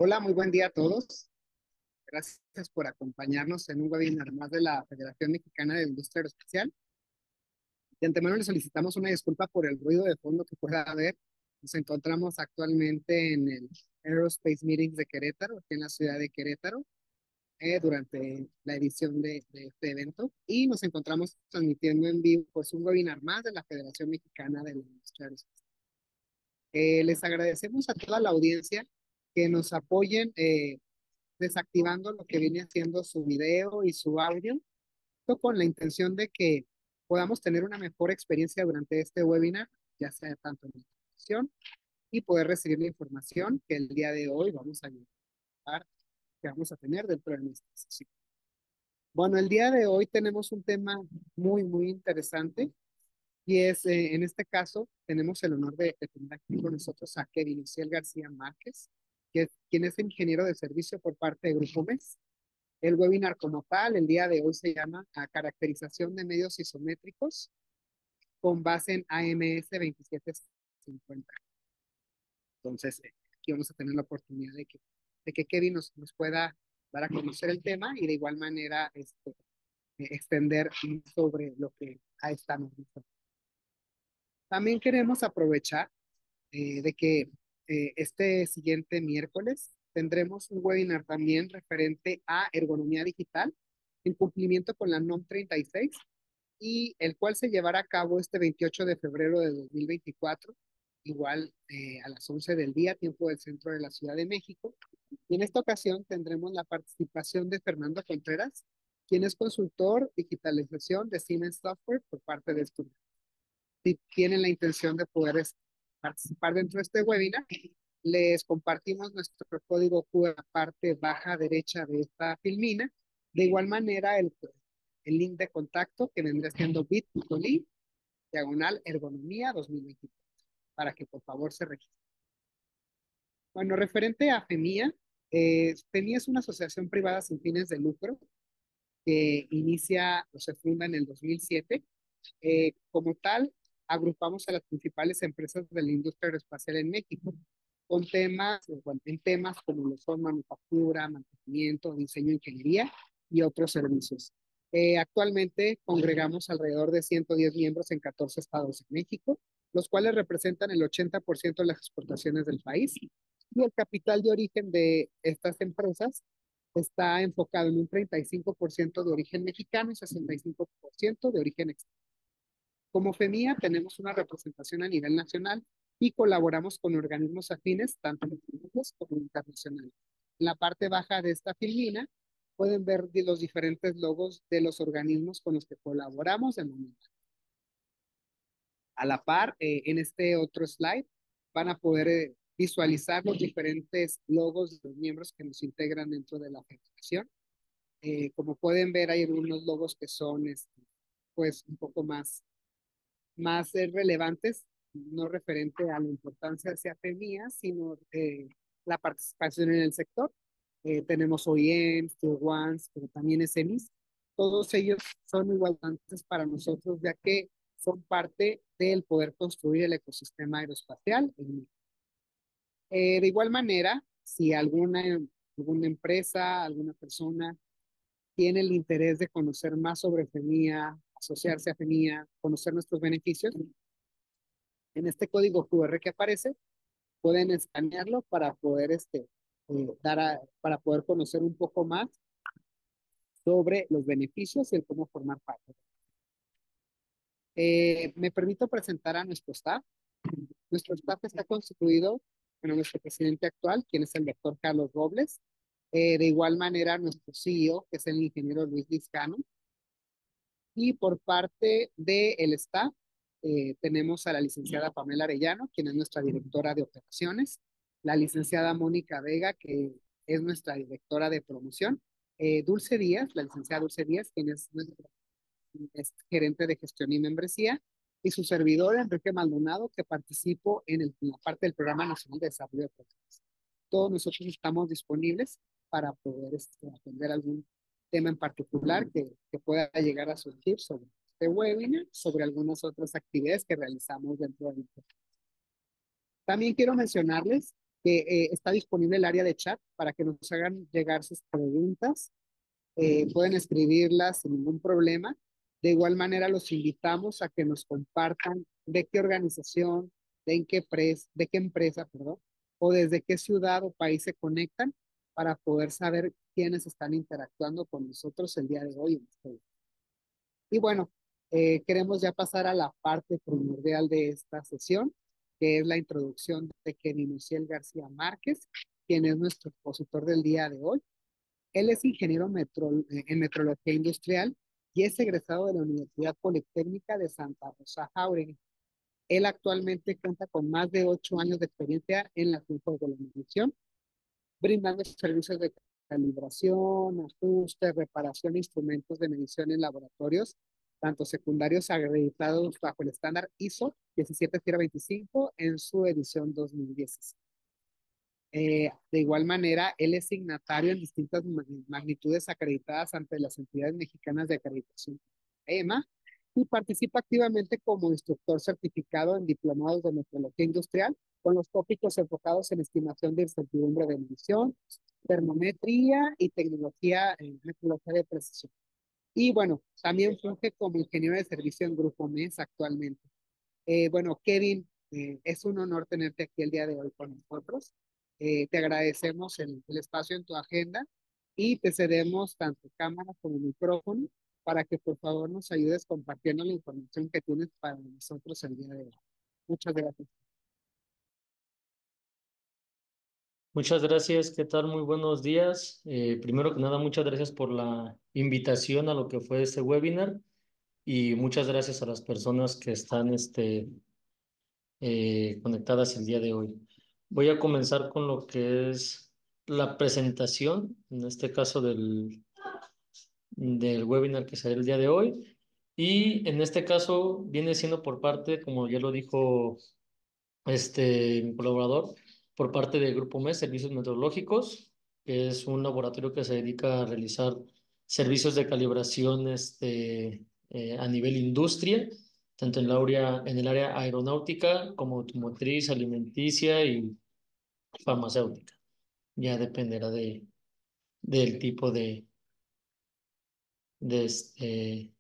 Hola, muy buen día a todos. Gracias por acompañarnos en un webinar más de la Federación Mexicana de Industria Aeroespacial. De antemano le solicitamos una disculpa por el ruido de fondo que pueda haber. Nos encontramos actualmente en el Aerospace Meetings de Querétaro, aquí en la ciudad de Querétaro, durante la edición de este evento. Y nos encontramos transmitiendo en vivo pues, un webinar más de la Federación Mexicana de la Industria Aeroespacial. Les agradecemos a toda la audiencia que nos apoyen desactivando lo que viene haciendo su video y su audio, esto con la intención de que podamos tener una mejor experiencia durante este webinar, ya sea tanto en la información y poder recibir la información que el día de hoy vamos a llevar, que vamos a tener dentro de nuestra sesión. Bueno, el día de hoy tenemos un tema muy interesante y es, en este caso, tenemos el honor de tener aquí con nosotros a Kevin Uciel García Márquez, quien es ingeniero de servicio por parte de Grupo MES. El webinar como tal, el día de hoy se llama a caracterización de medios isométricos con base en AMS 2750. Entonces, aquí vamos a tener la oportunidad de que Kevin nos pueda dar a conocer el tema y de igual manera extender sobre lo que a esta norma. También queremos aprovechar de que este siguiente miércoles tendremos un webinar también referente a ergonomía digital en cumplimiento con la NOM 36 y el cual se llevará a cabo este 28 de febrero de 2024, igual a las 11 del día, tiempo del centro de la Ciudad de México. Y en esta ocasión tendremos la participación de Fernando Contreras, quien es consultor digitalización de Siemens Software por parte de Estudio. Si tienen la intención de poder participar dentro de este webinar, les compartimos nuestro código QR en la parte baja derecha de esta filmina. De igual manera, el link de contacto que vendría siendo bit.ly, diagonal ergonomía 2024, para que por favor se registren. Bueno, referente a FEMIA, FEMIA es una asociación privada sin fines de lucro que inicia o se funda en el 2007. Como tal, agrupamos a las principales empresas de la industria aeroespacial en México, con temas, bueno, en temas como lo son manufactura, mantenimiento, diseño, ingeniería y otros servicios. Actualmente congregamos alrededor de 110 miembros en 14 estados de México, los cuales representan el 80% de las exportaciones del país. Y el capital de origen de estas empresas está enfocado en un 35% de origen mexicano y 65% de origen extranjero. Como FEMIA tenemos una representación a nivel nacional y colaboramos con organismos afines, tanto nacionales como internacionales. En la parte baja de esta filmina pueden ver los diferentes logos de los organismos con los que colaboramos de momento. A la par, en este otro slide, van a poder visualizar los diferentes logos de los miembros que nos integran dentro de la federación. Como pueden ver, hay algunos logos que son pues un poco más relevantes, no referente a la importancia hacia FEMIA, sino la participación en el sector. Tenemos OEMs, Tier 1, pero también SMEs. Todos ellos son igualantes para nosotros, ya que son parte del poder construir el ecosistema aeroespacial. De igual manera, si alguna empresa, alguna persona tiene el interés de conocer más sobre FEMIA, asociarse a FEMIA, conocer nuestros beneficios, en este código QR que aparece, pueden escanearlo para poder, para poder conocer un poco más sobre los beneficios y el cómo formar parte. Me permito presentar a nuestro staff. Nuestro staff está constituido, bueno, nuestro presidente actual, quien es el doctor Carlos Robles. De igual manera, nuestro CEO, que es el ingeniero Luis Lizcano. Y por parte del staff, tenemos a la licenciada Pamela Arellano, quien es nuestra directora de operaciones, la licenciada Mónica Vega, que es nuestra directora de promoción, Dulce Díaz, la licenciada Dulce Díaz, quien es gerente de gestión y membresía, y su servidor, Enrique Maldonado, que participo en la parte del Programa Nacional de Desarrollo de Proyectos. Todos nosotros estamos disponibles para poder atender algún tema en particular que pueda llegar a surgir sobre este webinar, sobre algunas otras actividades que realizamos dentro del proyecto. También quiero mencionarles que está disponible el área de chat para que nos hagan llegar sus preguntas. Pueden escribirlas sin ningún problema. De igual manera, los invitamos a que nos compartan de qué organización, de qué empresa, perdón, o desde qué ciudad o país se conectan para poder saber quiénes están interactuando con nosotros el día de hoy en este. Y bueno, queremos ya pasar a la parte primordial de esta sesión, que es la introducción de Kevin Uciel García Márquez, quien es nuestro expositor del día de hoy. Él es ingeniero en metrología industrial y es egresado de la Universidad Politécnica de Santa Rosa Jauregui. Él actualmente cuenta con más de 8 años de experiencia en la ciencia de la medición, brindando servicios de calibración, ajuste, reparación de instrumentos de medición en laboratorios, tanto secundarios acreditados bajo el estándar ISO 17025 en su edición 2016. De igual manera, él es signatario en distintas magnitudes acreditadas ante las entidades mexicanas de acreditación EMA y participa activamente como instructor certificado en diplomados de metrología industrial con los tópicos enfocados en estimación de incertidumbre de emisión, termometría y tecnología en metrología de precisión. Y bueno, también funge como ingeniero de servicio en Grupo MES actualmente. Bueno, Kevin, es un honor tenerte aquí el día de hoy con nosotros. Te agradecemos el espacio en tu agenda y te cedemos tanto cámara como micrófono para que por favor nos ayudes compartiendo la información que tienes para nosotros el día de hoy. Muchas gracias. Muchas gracias, ¿qué tal? Muy buenos días. Primero que nada, muchas gracias por la invitación a lo que fue este webinar y muchas gracias a las personas que están conectadas el día de hoy. Voy a comenzar con lo que es la presentación, en este caso del webinar que será el día de hoy. Y en este caso viene siendo por parte, como ya lo dijo mi colaborador, por parte del Grupo MES, Servicios Meteorológicos, que es un laboratorio que se dedica a realizar servicios de calibración a nivel industria, tanto en el área aeronáutica como automotriz, alimenticia y farmacéutica. Ya dependerá del tipo de, este,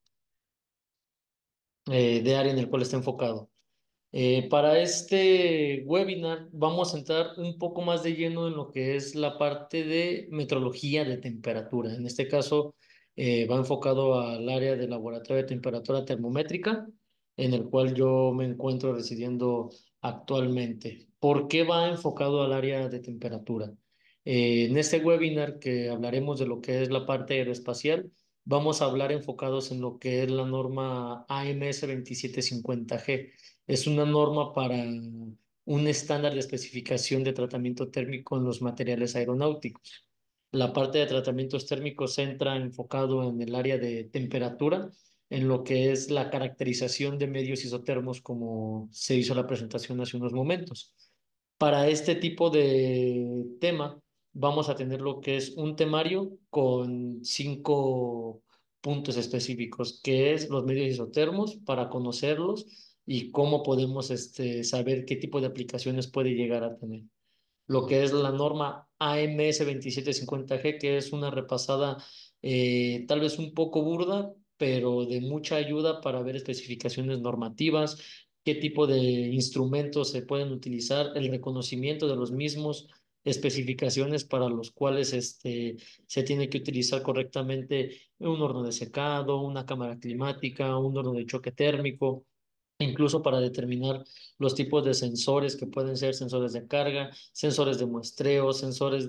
de área en el cual está enfocado. Para este webinar vamos a entrar un poco más de lleno en lo que es la parte de metrología de temperatura. En este caso va enfocado al área de laboratorio de temperatura termométrica, en el cual yo me encuentro residiendo actualmente. ¿Por qué va enfocado al área de temperatura? En este webinar que hablaremos de lo que es la parte aeroespacial, vamos a hablar enfocados en lo que es la norma AMS 2750G. Es una norma para un estándar de especificación de tratamiento térmico en los materiales aeronáuticos. La parte de tratamientos térmicos se entra enfocado en el área de temperatura, en lo que es la caracterización de medios isótermos, como se hizo la presentación hace unos momentos. Para este tipo de tema, vamos a tener lo que es un temario con 5 puntos específicos, que es los medios isótermos para conocerlos y cómo podemos saber qué tipo de aplicaciones puede llegar a tener. Lo que es la norma AMS 2750G, que es una repasada tal vez un poco burda, pero de mucha ayuda para ver especificaciones normativas, qué tipo de instrumentos se pueden utilizar, el reconocimiento de los mismos, especificaciones para los cuales se tiene que utilizar correctamente un horno de secado, una cámara climática, un horno de choque térmico, incluso para determinar los tipos de sensores que pueden ser sensores de carga, sensores de muestreo, sensores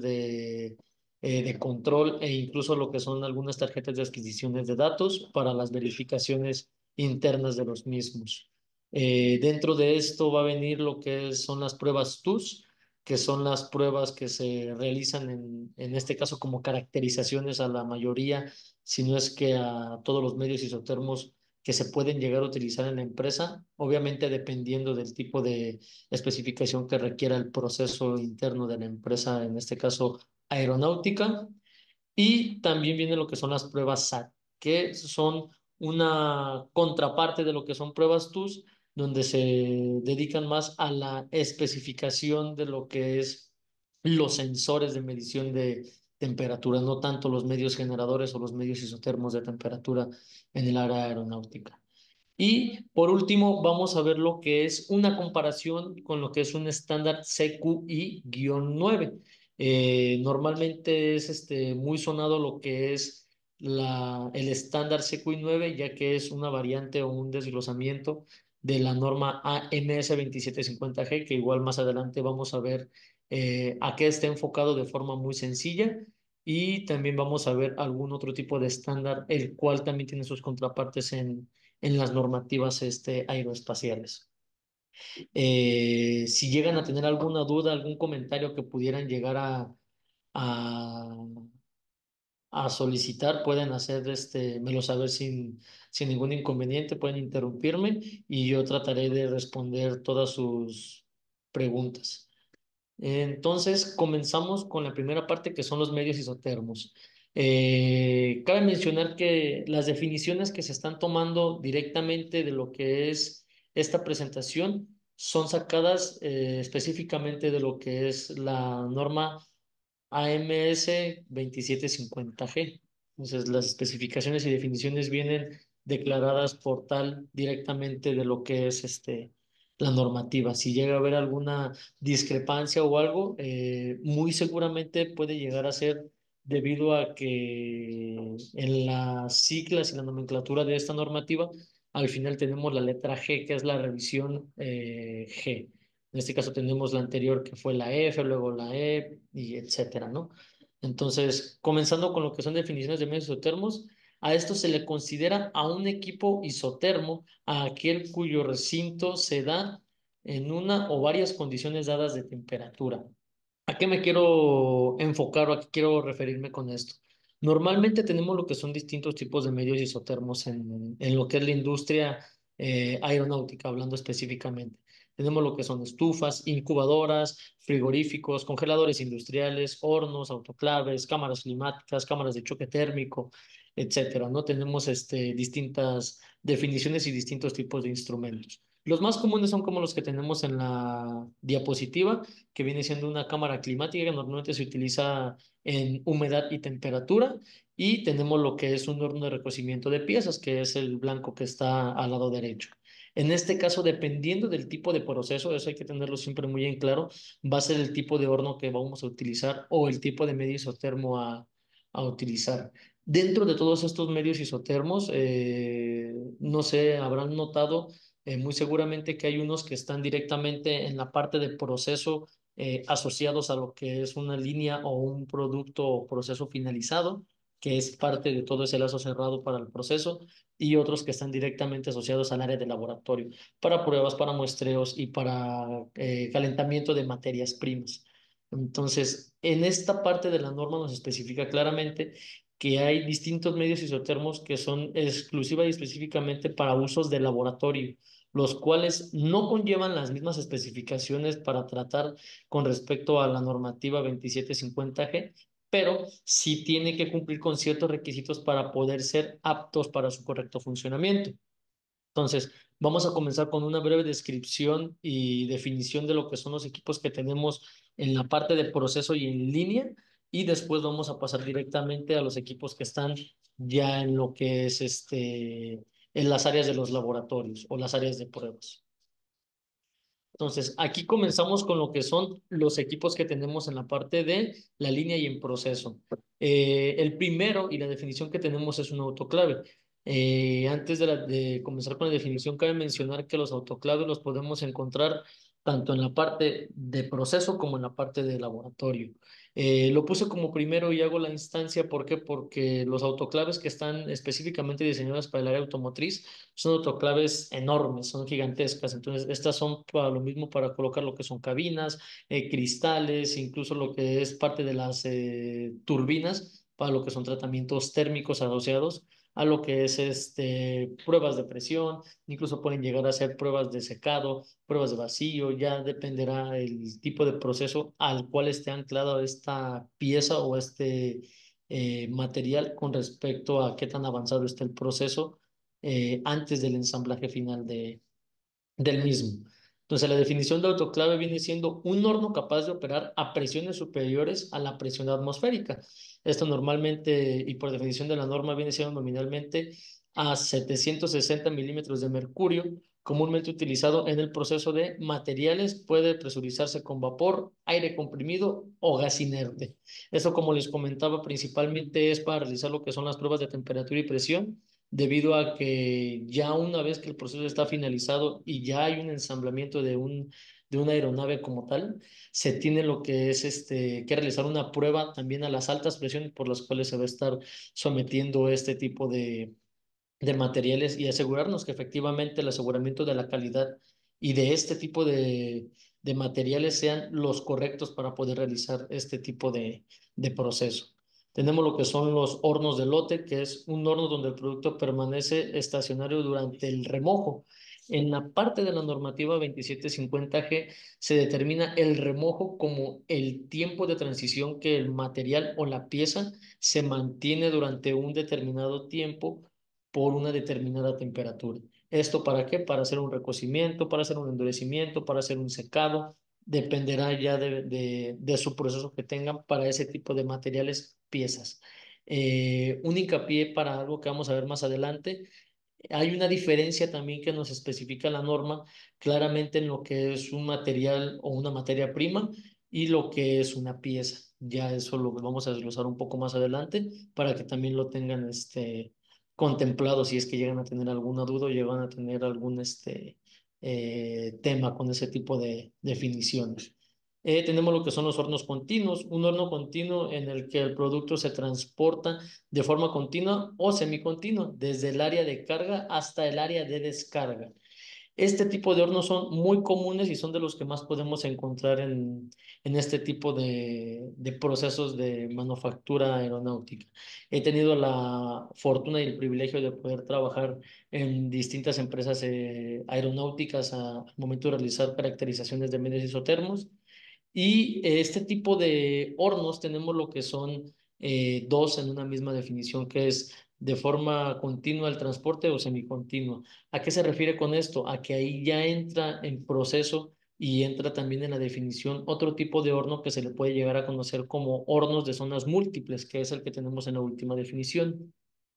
de control e incluso lo que son algunas tarjetas de adquisiciones de datos para las verificaciones internas de los mismos. Dentro de esto va a venir lo que son las pruebas TUS, que son las pruebas que se realizan en este caso como caracterizaciones a la mayoría, si no es que a todos los medios isótermos que se pueden llegar a utilizar en la empresa, obviamente dependiendo del tipo de especificación que requiera el proceso interno de la empresa, en este caso aeronáutica. Y también viene lo que son las pruebas SAT, que son una contraparte de lo que son pruebas TUS, donde se dedican más a la especificación de lo que es los sensores de medición de temperatura, no tanto los medios generadores o los medios isótermos de temperatura en el área aeronáutica. Y por último, vamos a ver lo que es una comparación con lo que es un estándar CQI-9. Normalmente es muy sonado lo que es el estándar CQI-9, ya que es una variante o un desglosamiento de la norma AMS 2750G, que igual más adelante vamos a ver a qué está enfocado de forma muy sencilla. Y también vamos a ver algún otro tipo de estándar, el cual también tiene sus contrapartes en las normativas aeroespaciales. Si llegan a tener alguna duda, algún comentario que pudieran llegar a, a solicitar, pueden hacer melo saber sin ningún inconveniente, pueden interrumpirme y yo trataré de responder todas sus preguntas. Entonces, comenzamos con la primera parte que son los medios isótermos. Cabe mencionar que las definiciones que se están tomando directamente de lo que es esta presentación son sacadas específicamente de lo que es la norma AMS 2750G. Entonces, las especificaciones y definiciones vienen declaradas por tal directamente de lo que es la normativa. Si llega a haber alguna discrepancia o algo, muy seguramente puede llegar a ser debido a que en las siglas y la nomenclatura de esta normativa, al final tenemos la letra G, que es la revisión G. En este caso tenemos la anterior que fue la F, luego la E y etcétera, ¿no? Entonces, comenzando con lo que son definiciones de medios isotermos, a esto se le considera a un equipo isotermo a aquel cuyo recinto se da en una o varias condiciones dadas de temperatura. ¿A qué me quiero enfocar o a qué quiero referirme con esto? Normalmente tenemos lo que son distintos tipos de medios isotermos en lo que es la industria aeronáutica, hablando específicamente. Tenemos lo que son estufas, incubadoras, frigoríficos, congeladores industriales, hornos, autoclaves, cámaras climáticas, cámaras de choque térmico, etcétera, ¿no? Tenemos distintas definiciones y distintos tipos de instrumentos. Los más comunes son como los que tenemos en la diapositiva, que viene siendo una cámara climática que normalmente se utiliza en humedad y temperatura, y tenemos lo que es un horno de recocimiento de piezas, que es el blanco que está al lado derecho. En este caso, dependiendo del tipo de proceso, eso hay que tenerlo siempre muy en claro, va a ser el tipo de horno que vamos a utilizar o el tipo de medio isótermo a utilizar. Dentro de todos estos medios isotermos, no sé, habrán notado muy seguramente que hay unos que están directamente en la parte de proceso asociados a lo que es una línea o un producto o proceso finalizado, que es parte de todo ese lazo cerrado para el proceso, y otros que están directamente asociados al área de laboratorio, para pruebas, para muestreos y para calentamiento de materias primas. Entonces, en esta parte de la norma nos especifica claramente que hay distintos medios isotermos que son exclusiva y específicamente para usos de laboratorio, los cuales no conllevan las mismas especificaciones para tratar con respecto a la normativa 2750G, pero sí tiene que cumplir con ciertos requisitos para poder ser aptos para su correcto funcionamiento. Entonces, vamos a comenzar con una breve descripción y definición de lo que son los equipos que tenemos en la parte de proceso y en línea, y después vamos a pasar directamente a los equipos que están ya en lo que es en las áreas de los laboratorios o las áreas de pruebas. Entonces, aquí comenzamos con lo que son los equipos que tenemos en la parte de la línea y en proceso. El primero y la definición que tenemos es un autoclave. Antes de comenzar con la definición, cabe mencionar que los autoclaves los podemos encontrar tanto en la parte de proceso como en la parte de laboratorio. Lo puse como primero y hago la instancia, ¿por qué? Porque los autoclaves que están específicamente diseñados para el área automotriz son autoclaves enormes, son gigantescas. Entonces, estas son para lo mismo para colocar lo que son cabinas, cristales, incluso lo que es parte de las turbinas, para lo que son tratamientos térmicos asociados a lo que es pruebas de presión, incluso pueden llegar a ser pruebas de secado, pruebas de vacío, ya dependerá el tipo de proceso al cual esté anclada esta pieza o material con respecto a qué tan avanzado está el proceso antes del ensamblaje final del mismo. Entonces, la definición de autoclave viene siendo un horno capaz de operar a presiones superiores a la presión atmosférica. Esto normalmente, y por definición de la norma, viene siendo nominalmente a 760 milímetros de mercurio, comúnmente utilizado en el proceso de materiales, puede presurizarse con vapor, aire comprimido o gas inerte. Eso, como les comentaba, principalmente es para realizar lo que son las pruebas de temperatura y presión, debido a que ya una vez que el proceso está finalizado y ya hay un ensamblamiento de una aeronave como tal, se tiene lo que es que realizar una prueba también a las altas presiones por las cuales se va a estar sometiendo este tipo de materiales y asegurarnos que efectivamente el aseguramiento de la calidad y de este tipo de materiales sean los correctos para poder realizar este tipo de proceso. Tenemos lo que son los hornos de lote, que es un horno donde el producto permanece estacionario durante el remojo. En la parte de la normativa 2750G se determina el remojo como el tiempo de transición que el material o la pieza se mantiene durante un determinado tiempo por una determinada temperatura. ¿Esto para qué? Para hacer un recocimiento, para hacer un endurecimiento, para hacer un secado. Dependerá ya de su proceso que tengan para ese tipo de materiales, piezas. Un hincapié para algo que vamos a ver más adelante. Hay una diferencia también que nos especifica la norma claramente en lo que es un material o una materia prima y lo que es una pieza. Ya eso lo vamos a desglosar un poco más adelante para que también lo tengan contemplado si es que llegan a tener alguna duda o llegan a tener algún tema con ese tipo de definiciones. Tenemos lo que son los hornos continuos, un horno continuo en el que el producto se transporta de forma continua o semicontinua, desde el área de carga hasta el área de descarga. Este tipo de hornos son muy comunes y son de los que más podemos encontrar en este tipo de procesos de manufactura aeronáutica. He tenido la fortuna y el privilegio de poder trabajar en distintas empresas aeronáuticas al momento de realizar caracterizaciones de medios isotermos. Y este tipo de hornos tenemos lo que son dos en una misma definición, que es de forma continua el transporte o semicontinua. ¿A qué se refiere con esto? A que ahí ya entra en proceso y entra también en la definición otro tipo de horno que se le puede llegar a conocer como hornos de zonas múltiples, que es el que tenemos en la última definición.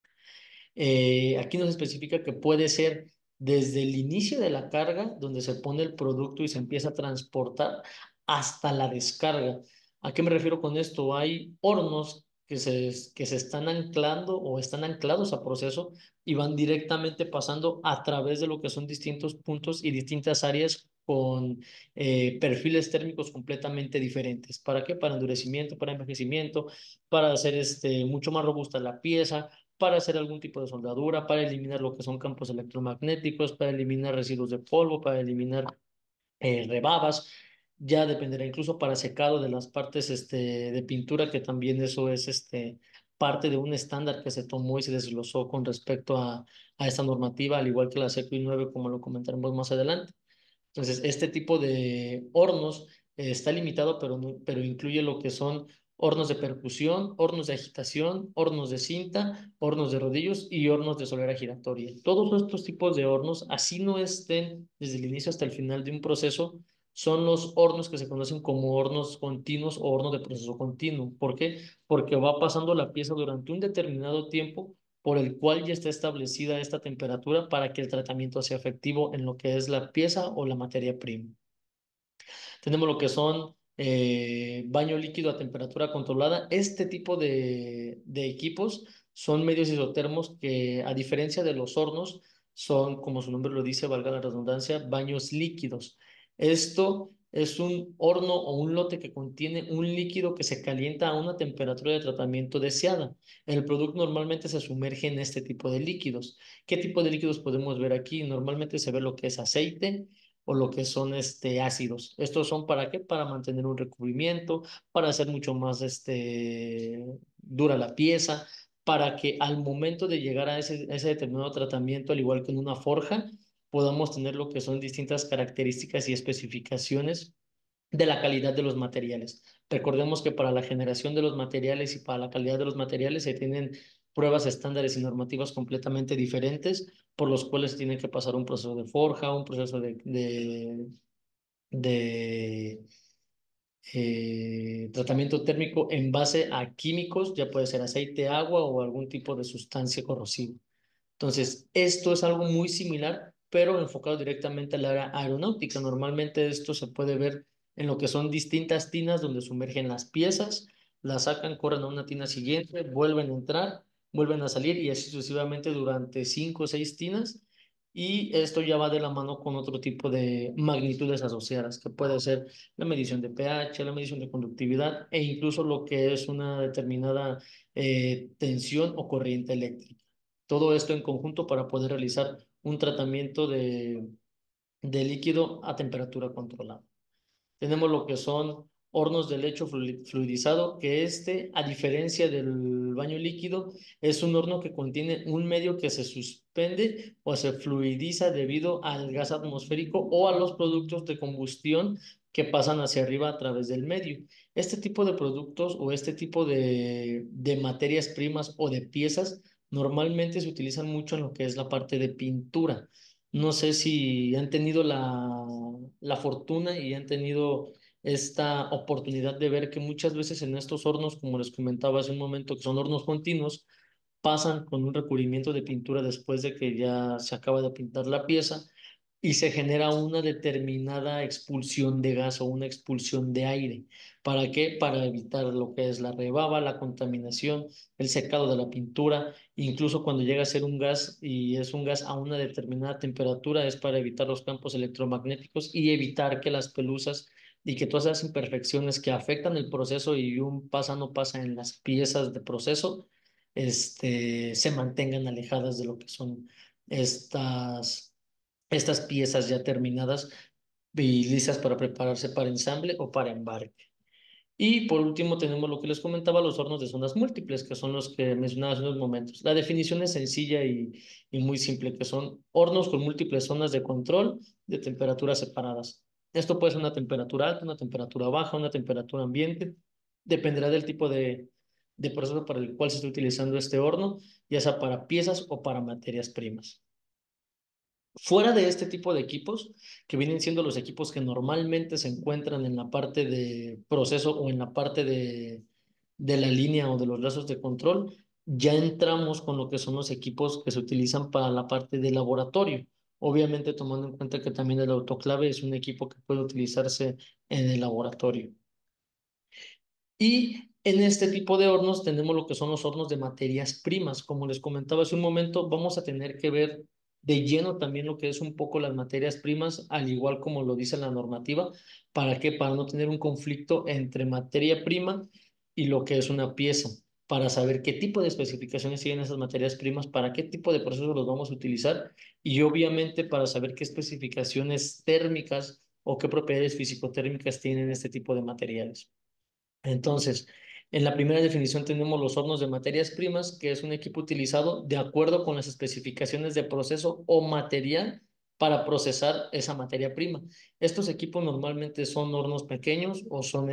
Aquí nos especifica que puede ser desde el inicio de la carga, donde se pone el producto y se empieza a transportar, hasta la descarga. ¿A qué me refiero con esto? Hay hornos que se están anclando o están anclados a proceso y van directamente pasando a través de lo que son distintos puntos y distintas áreas con perfiles térmicos completamente diferentes. ¿Para qué? Para endurecimiento, para envejecimiento, para hacer mucho más robusta la pieza, para hacer algún tipo de soldadura, para eliminar lo que son campos electromagnéticos, para eliminar residuos de polvo, para eliminar rebabas. Ya dependerá incluso para secado de las partes de pintura, que también eso es parte de un estándar que se tomó y se desglosó con respecto a esta normativa, al igual que la CEPI 9, como lo comentaremos más adelante. Entonces, este tipo de hornos está limitado, pero incluye lo que son hornos de percusión, hornos de agitación, hornos de cinta, hornos de rodillos y hornos de solera giratoria. Todos estos tipos de hornos, así no estén desde el inicio hasta el final de un proceso, son los hornos que se conocen como hornos continuos o hornos de proceso continuo. ¿Por qué? Porque va pasando la pieza durante un determinado tiempo por el cual ya está establecida esta temperatura para que el tratamiento sea efectivo en lo que es la pieza o la materia prima. Tenemos lo que son baño líquido a temperatura controlada. Este tipo de equipos son medios isotermos que, a diferencia de los hornos, son, como su nombre lo dice, valga la redundancia, baños líquidos. Esto es un horno o un lote que contiene un líquido que se calienta a una temperatura de tratamiento deseada. El producto normalmente se sumerge en este tipo de líquidos. ¿Qué tipo de líquidos podemos ver aquí? Normalmente se ve lo que es aceite o lo que son ácidos. Estos son para qué? Para mantener un recubrimiento, para hacer mucho más dura la pieza, para que al momento de llegar a ese determinado tratamiento, al igual que en una forja, podamos tener lo que son distintas características y especificaciones de la calidad de los materiales. Recordemos que para la generación de los materiales y para la calidad de los materiales se tienen pruebas estándares y normativas completamente diferentes, por los cuales tiene que pasar un proceso de forja, un proceso de tratamiento térmico en base a químicos, ya puede ser aceite, agua o algún tipo de sustancia corrosiva. Entonces, esto es algo muy similar, pero enfocado directamente al área aeronáutica. Normalmente esto se puede ver en lo que son distintas tinas donde sumergen las piezas, las sacan, corren a una tina siguiente, vuelven a entrar, vuelven a salir y así sucesivamente durante 5 o 6 tinas. Y esto ya va de la mano con otro tipo de magnitudes asociadas, que puede ser la medición de pH, la medición de conductividad e incluso lo que es una determinada tensión o corriente eléctrica. Todo esto en conjunto para poder realizar un tratamiento de líquido a temperatura controlada. Tenemos lo que son hornos de lecho fluidizado, que a diferencia del baño líquido, es un horno que contiene un medio que se suspende o se fluidiza debido al gas atmosférico o a los productos de combustión que pasan hacia arriba a través del medio. Este tipo de productos o este tipo de materias primas o de piezas normalmente se utilizan mucho en lo que es la parte de pintura. No sé si han tenido la fortuna y han tenido esta oportunidad de ver que muchas veces en estos hornos, como les comentaba hace un momento, que son hornos continuos, pasan con un recubrimiento de pintura después de que ya se acaba de pintar la pieza y se genera una determinada expulsión de gas o una expulsión de aire. ¿Para qué? Para evitar lo que es la rebaba, la contaminación, el secado de la pintura, incluso cuando llega a ser un gas y es un gas a una determinada temperatura, es para evitar los campos electromagnéticos y evitar que las pelusas y que todas esas imperfecciones que afectan el proceso y un pasa no pasa en las piezas de proceso, se mantengan alejadas de lo que son estas estas piezas ya terminadas y listas para prepararse para ensamble o para embarque. Y por último tenemos lo que les comentaba, los hornos de zonas múltiples, que son los que mencionaba hace unos momentos. La definición es sencilla y muy simple, que son hornos con múltiples zonas de control de temperaturas separadas. Esto puede ser una temperatura alta, una temperatura baja, una temperatura ambiente. Dependerá del tipo de proceso para el cual se esté utilizando este horno, ya sea para piezas o para materias primas. Fuera de este tipo de equipos, que vienen siendo los equipos que normalmente se encuentran en la parte de proceso o en la parte de la línea o de los lazos de control, ya entramos con lo que son los equipos que se utilizan para la parte de laboratorio. Obviamente tomando en cuenta que también el autoclave es un equipo que puede utilizarse en el laboratorio. Y en este tipo de hornos tenemos lo que son los hornos de materias primas. Como les comentaba hace un momento, vamos a tener que ver de lleno también lo que es un poco las materias primas, al igual como lo dice la normativa. ¿Para qué? Para no tener un conflicto entre materia prima y lo que es una pieza, para saber qué tipo de especificaciones tienen esas materias primas, para qué tipo de procesos los vamos a utilizar y obviamente para saber qué especificaciones térmicas o qué propiedades físico-térmicas tienen este tipo de materiales. Entonces, en la primera definición tenemos los hornos de materias primas, que es un equipo utilizado de acuerdo con las especificaciones de proceso o material para procesar esa materia prima. Estos equipos normalmente son hornos pequeños o son,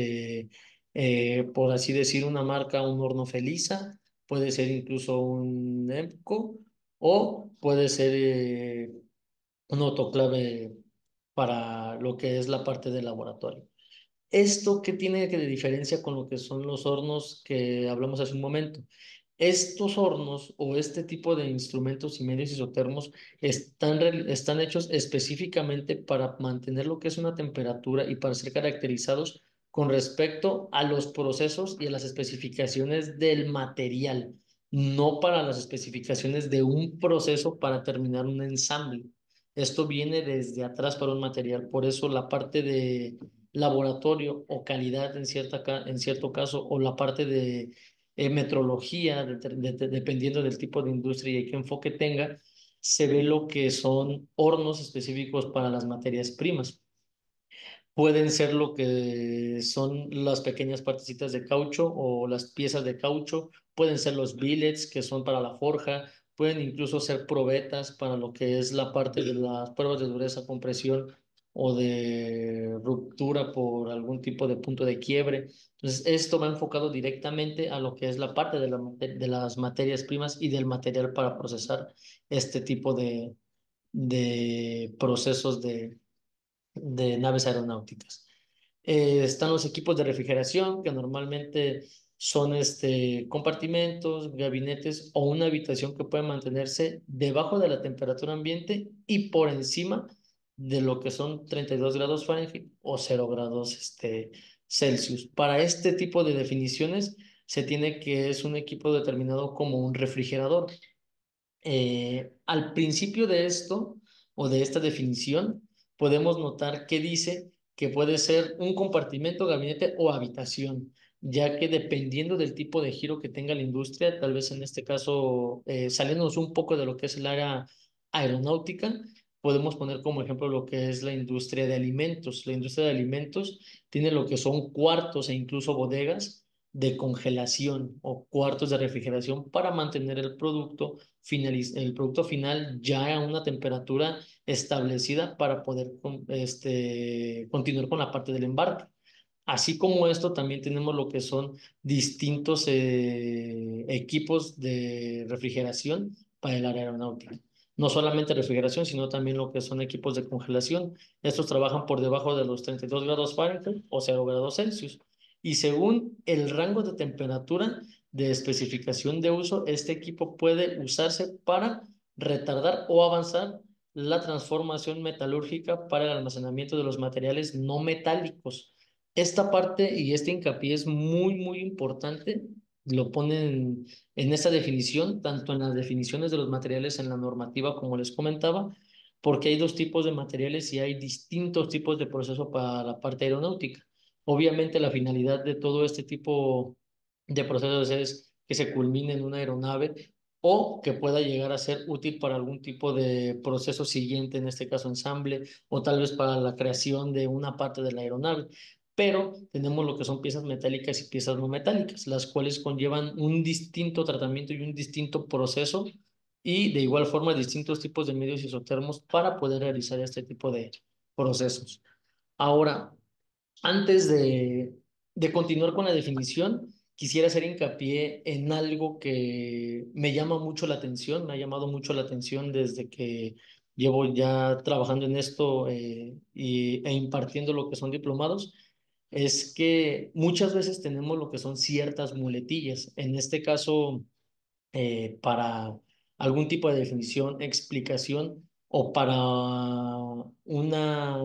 por así decir, una marca, un horno Felisa, puede ser incluso un EMCO o puede ser un autoclave para lo que es la parte del laboratorio. ¿Esto qué tiene que de diferencia con lo que son los hornos que hablamos hace un momento? Estos hornos o este tipo de instrumentos y medios isotermos están hechos específicamente para mantener lo que es una temperatura y para ser caracterizados con respecto a los procesos y a las especificaciones del material, no para las especificaciones de un proceso para terminar un ensamble. Esto viene desde atrás para un material, por eso la parte de laboratorio o calidad en cierto caso, o la parte de metrología, dependiendo del tipo de industria y qué enfoque tenga, se ve lo que son hornos específicos para las materias primas. Pueden ser lo que son las pequeñas partecitas de caucho o las piezas de caucho, pueden ser los billets que son para la forja, pueden incluso ser probetas para lo que es la parte de las pruebas de dureza, compresión o de ruptura por algún tipo de punto de quiebre. Entonces, esto va enfocado directamente a lo que es la parte de las materias primas y del material para procesar este tipo de procesos de naves aeronáuticas. Están los equipos de refrigeración, que normalmente son compartimentos, gabinetes o una habitación que puede mantenerse debajo de la temperatura ambiente y por encima de lo que son 32 grados Fahrenheit o 0 grados Celsius. Para este tipo de definiciones se tiene que es un equipo determinado como un refrigerador. Al principio de esto o de esta definición, podemos notar que dice que puede ser un compartimento, gabinete o habitación, ya que dependiendo del tipo de giro que tenga la industria, tal vez en este caso, saliéndonos un poco de lo que es el área aeronáutica, podemos poner como ejemplo lo que es la industria de alimentos. La industria de alimentos tiene lo que son cuartos e incluso bodegas de congelación o cuartos de refrigeración para mantener el producto final ya a una temperatura establecida para poder continuar con la parte del embarque. Así como esto, también tenemos lo que son distintos equipos de refrigeración para el área aeronáutica. No solamente refrigeración, sino también lo que son equipos de congelación. Estos trabajan por debajo de los 32 grados Fahrenheit o 0 grados Celsius. Y según el rango de temperatura de especificación de uso, este equipo puede usarse para retardar o avanzar la transformación metalúrgica para el almacenamiento de los materiales no metálicos. Esta parte y este hincapié es muy, muy importante. Lo ponen en esta definición, tanto en las definiciones de los materiales en la normativa, como les comentaba, porque hay dos tipos de materiales y hay distintos tipos de proceso para la parte aeronáutica. Obviamente, la finalidad de todo este tipo de procesos es que se culmine en una aeronave o que pueda llegar a ser útil para algún tipo de proceso siguiente, en este caso ensamble, o tal vez para la creación de una parte de la aeronave. Pero tenemos lo que son piezas metálicas y piezas no metálicas, las cuales conllevan un distinto tratamiento y un distinto proceso y de igual forma distintos tipos de medios isotermos para poder realizar este tipo de procesos. Ahora, antes de continuar con la definición, quisiera hacer hincapié en algo que me llama mucho la atención, me ha llamado mucho la atención desde que llevo ya trabajando en esto e impartiendo lo que son diplomados, es que muchas veces tenemos lo que son ciertas muletillas. En este caso, para algún tipo de definición, explicación o para una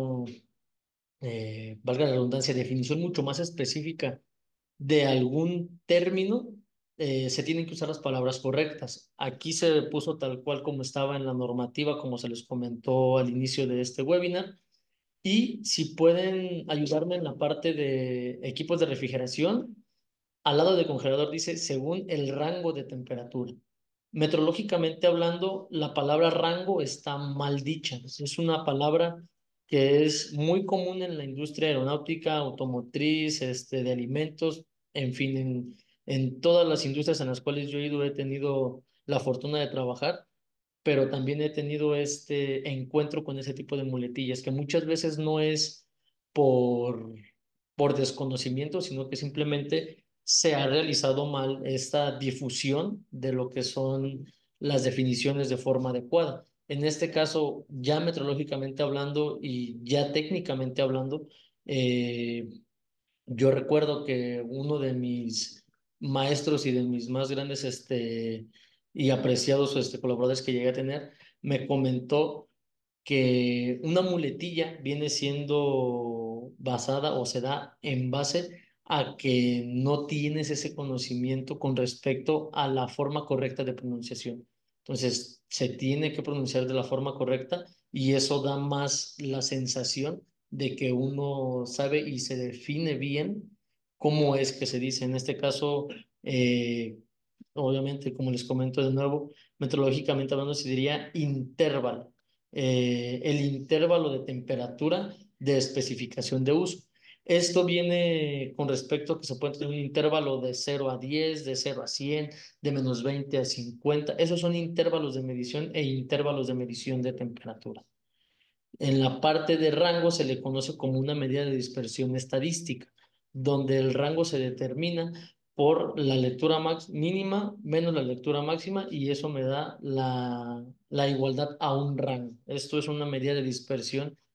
valga la redundancia, definición mucho más específica de algún término, se tienen que usar las palabras correctas. Aquí se puso tal cual como estaba en la normativa, como se les comentó al inicio de este webinar. Y si pueden ayudarme en la parte de equipos de refrigeración, al lado de congelador dice según el rango de temperatura. Metrológicamente hablando, la palabra rango está mal dicha. Es una palabra que es muy común en la industria aeronáutica, automotriz, de alimentos, en fin, en todas las industrias en las cuales yo he ido, he tenido la fortuna de trabajar, pero también he tenido este encuentro con ese tipo de muletillas, que muchas veces no es por, por desconocimiento, sino que simplemente se ha realizado mal esta difusión de lo que son las definiciones de forma adecuada. En este caso, ya metrológicamente hablando y ya técnicamente hablando, eh, yo recuerdo que uno de mis maestros y de mis más grandes y apreciados colaboradores que llegué a tener me comentó que una muletilla viene siendo basada o se da en base a que no tienes ese conocimiento con respecto a la forma correcta de pronunciación. Entonces, se tiene que pronunciar de la forma correcta y eso da más la sensación de que uno sabe y se define bien cómo es que se dice. En este caso, eh, obviamente, como les comento de nuevo, meteorológicamente hablando, se diría intervalo, el intervalo de temperatura de especificación de uso. Esto viene con respecto a que se puede tener un intervalo de 0 a 10, de 0 a 100, de -20 a 50. Esos son intervalos de medición e intervalos de medición de temperatura. En la parte de rango se le conoce como una medida de dispersión estadística, donde el rango se determina por la lectura mínima menos la lectura máxima y eso me da la igualdad a un rango. Esto es una medida de dispersión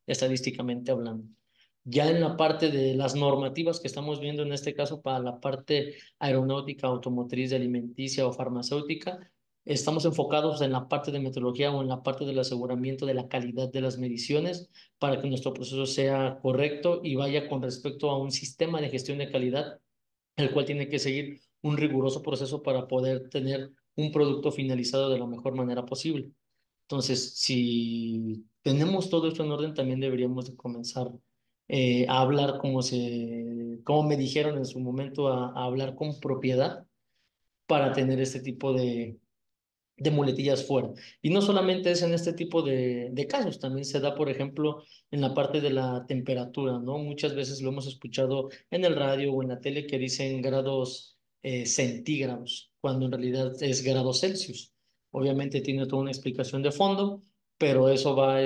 estadísticamente hablando. Ya en la parte de las normativas que estamos viendo en este caso para la parte aeronáutica, automotriz, alimenticia o farmacéutica, estamos enfocados en la parte de metrología o en la parte del aseguramiento de la calidad de las mediciones para que nuestro proceso sea correcto y vaya con respecto a un sistema de gestión de calidad, el cual tiene que seguir un riguroso proceso para poder tener un producto finalizado de la mejor manera posible. Entonces, si tenemos todo esto en orden, también deberíamos de comenzar a hablar como me dijeron en su momento, a hablar con propiedad para tener este tipo de muletillas fuera. Y no solamente es en este tipo de casos, también se da, por ejemplo, en la parte de la temperatura, ¿no? Muchas veces lo hemos escuchado en el radio o en la tele que dicen grados centígrados, cuando en realidad es grados Celsius. Obviamente tiene toda una explicación de fondo, pero eso va,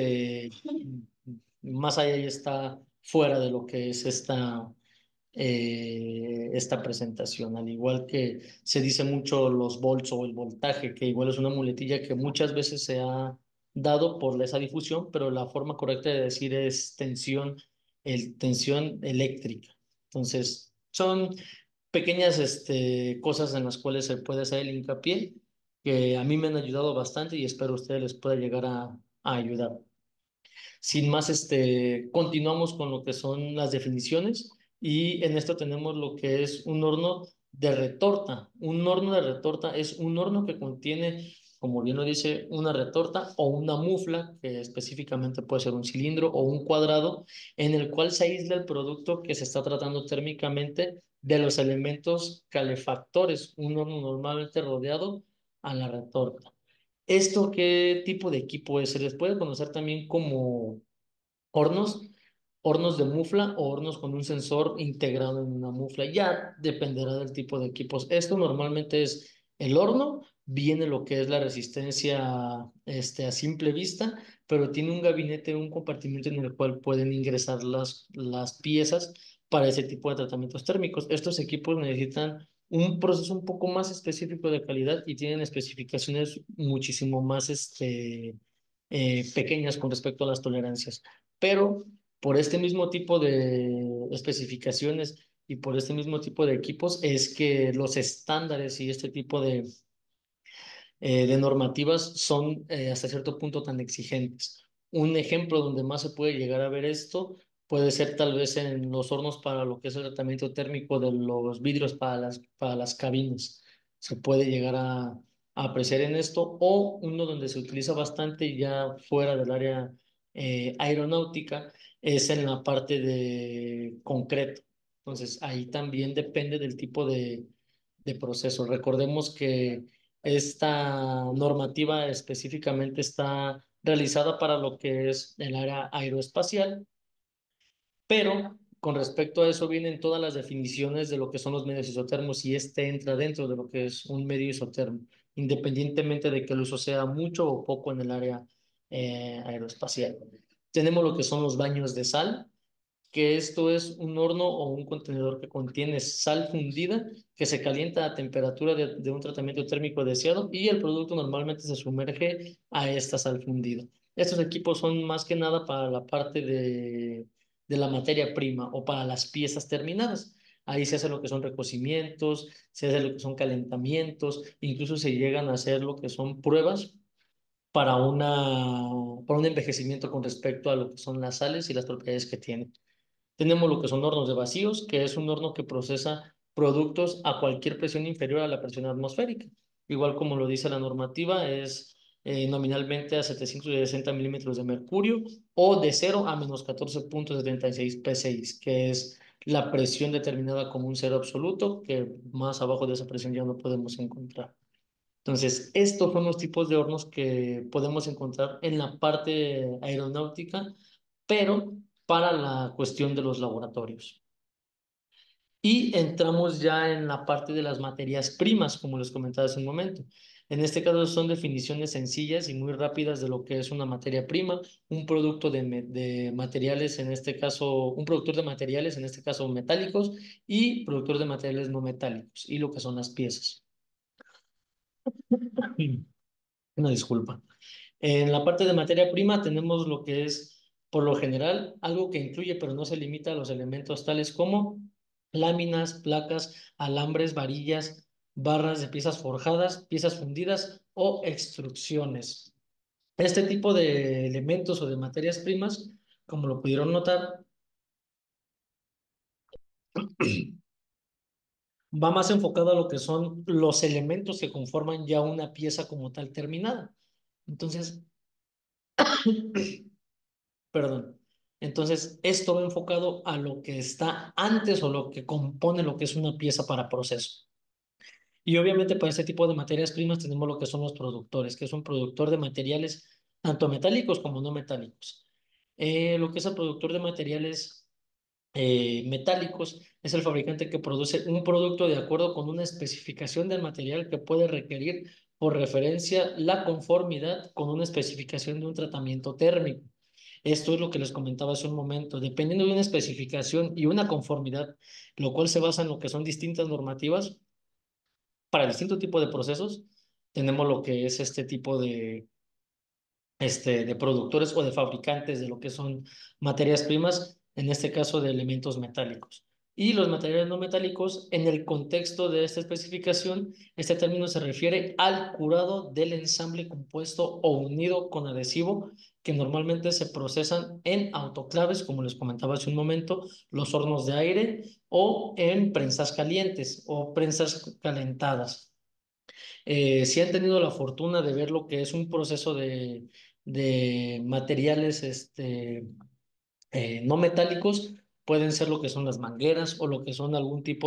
más allá y está fuera de lo que es esta presentación, al igual que se dice mucho los volts o el voltaje, que igual es una muletilla que muchas veces se ha dado por esa difusión, pero la forma correcta de decir es tensión, tensión eléctrica. Entonces, son pequeñas cosas en las cuales se puede hacer el hincapié, que a mí me han ayudado bastante y espero a ustedes les pueda llegar a ayudar. Sin más, continuamos con lo que son las definiciones y en esto tenemos lo que es un horno de retorta. Un horno de retorta es un horno que contiene, como bien lo dice, una retorta o una mufla, que específicamente puede ser un cilindro o un cuadrado, en el cual se aísla el producto que se está tratando térmicamente de los elementos calefactores. Un horno normalmente rodeado a la retorta. ¿Esto qué tipo de equipo es? Se les puede conocer también como hornos, hornos de mufla o hornos con un sensor integrado en una mufla. Ya dependerá del tipo de equipos. Esto normalmente es el horno, viene lo que es la resistencia a simple vista, pero tiene un gabinete, un compartimento en el cual pueden ingresar las piezas para ese tipo de tratamientos térmicos. Estos equipos necesitan un proceso un poco más específico de calidad y tienen especificaciones muchísimo más pequeñas con respecto a las tolerancias. Pero por este mismo tipo de especificaciones y por este mismo tipo de equipos es que los estándares y este tipo de normativas son hasta cierto punto tan exigentes. Un ejemplo donde más se puede llegar a ver esto puede ser tal vez en los hornos para lo que es el tratamiento térmico de los vidrios para las cabinas. Se puede llegar a apreciar en esto, o uno donde se utiliza bastante ya fuera del área aeronáutica es en la parte de concreto. Entonces ahí también depende del tipo de proceso. Recordemos que esta normativa específicamente está realizada para lo que es el área aeroespacial, pero con respecto a eso vienen todas las definiciones de lo que son los medios isotermos y este entra dentro de lo que es un medio isotermo, independientemente de que el uso sea mucho o poco en el área aeroespacial. Tenemos lo que son los baños de sal, que esto es un horno o un contenedor que contiene sal fundida que se calienta a temperatura de un tratamiento térmico deseado y el producto normalmente se sumerge a esta sal fundida. Estos equipos son más que nada para la parte de la materia prima o para las piezas terminadas. Ahí se hace lo que son recocimientos, se hace lo que son calentamientos, incluso se llegan a hacer lo que son pruebas para un envejecimiento con respecto a lo que son las sales y las propiedades que tienen. Tenemos lo que son hornos de vacíos, que es un horno que procesa productos a cualquier presión inferior a la presión atmosférica. Igual como lo dice la normativa, es nominalmente a 760 milímetros de mercurio o de 0 a -14,76 PSI, que es la presión determinada como un cero absoluto, que más abajo de esa presión ya no podemos encontrar. Entonces, estos son los tipos de hornos que podemos encontrar en la parte aeronáutica, pero para la cuestión de los laboratorios. Y entramos ya en la parte de las materias primas, como les comentaba hace un momento. En este caso son definiciones sencillas y muy rápidas de lo que es una materia prima, un producto de materiales, en este caso, un productor de materiales, en este caso metálicos, y productor de materiales no metálicos, y lo que son las piezas. Una disculpa. En la parte de materia prima tenemos lo que es Por lo general, algo que incluye pero no se limita a los elementos tales como láminas, placas, alambres, varillas, barras de piezas forjadas, piezas fundidas o extrusiones. Este tipo de elementos o de materias primas, como lo pudieron notar, va más enfocado a lo que son los elementos que conforman ya una pieza como tal terminada. Entonces, perdón. Entonces, esto va enfocado a lo que está antes o lo que compone lo que es una pieza para proceso. Y obviamente para este tipo de materias primas tenemos lo que son los productores, que es un productor de materiales tanto metálicos como no metálicos. Lo que es el productor de materiales metálicos es el fabricante que produce un producto de acuerdo con una especificación del material que puede requerir por referencia la conformidad con una especificación de un tratamiento térmico. Esto es lo que les comentaba hace un momento. Dependiendo de una especificación y una conformidad, lo cual se basa en lo que son distintas normativas para distintos tipos de procesos, tenemos lo que es este tipo de productores o de fabricantes de lo que son materias primas, en este caso de elementos metálicos. Y los materiales no metálicos, en el contexto de esta especificación, este término se refiere al curado del ensamble compuesto o unido con adhesivo que normalmente se procesan en autoclaves, como les comentaba hace un momento, los hornos de aire o en prensas calientes o prensas calentadas. Si han tenido la fortuna de ver lo que es un proceso de materiales no metálicos, pueden ser lo que son las mangueras o lo que son algún tipo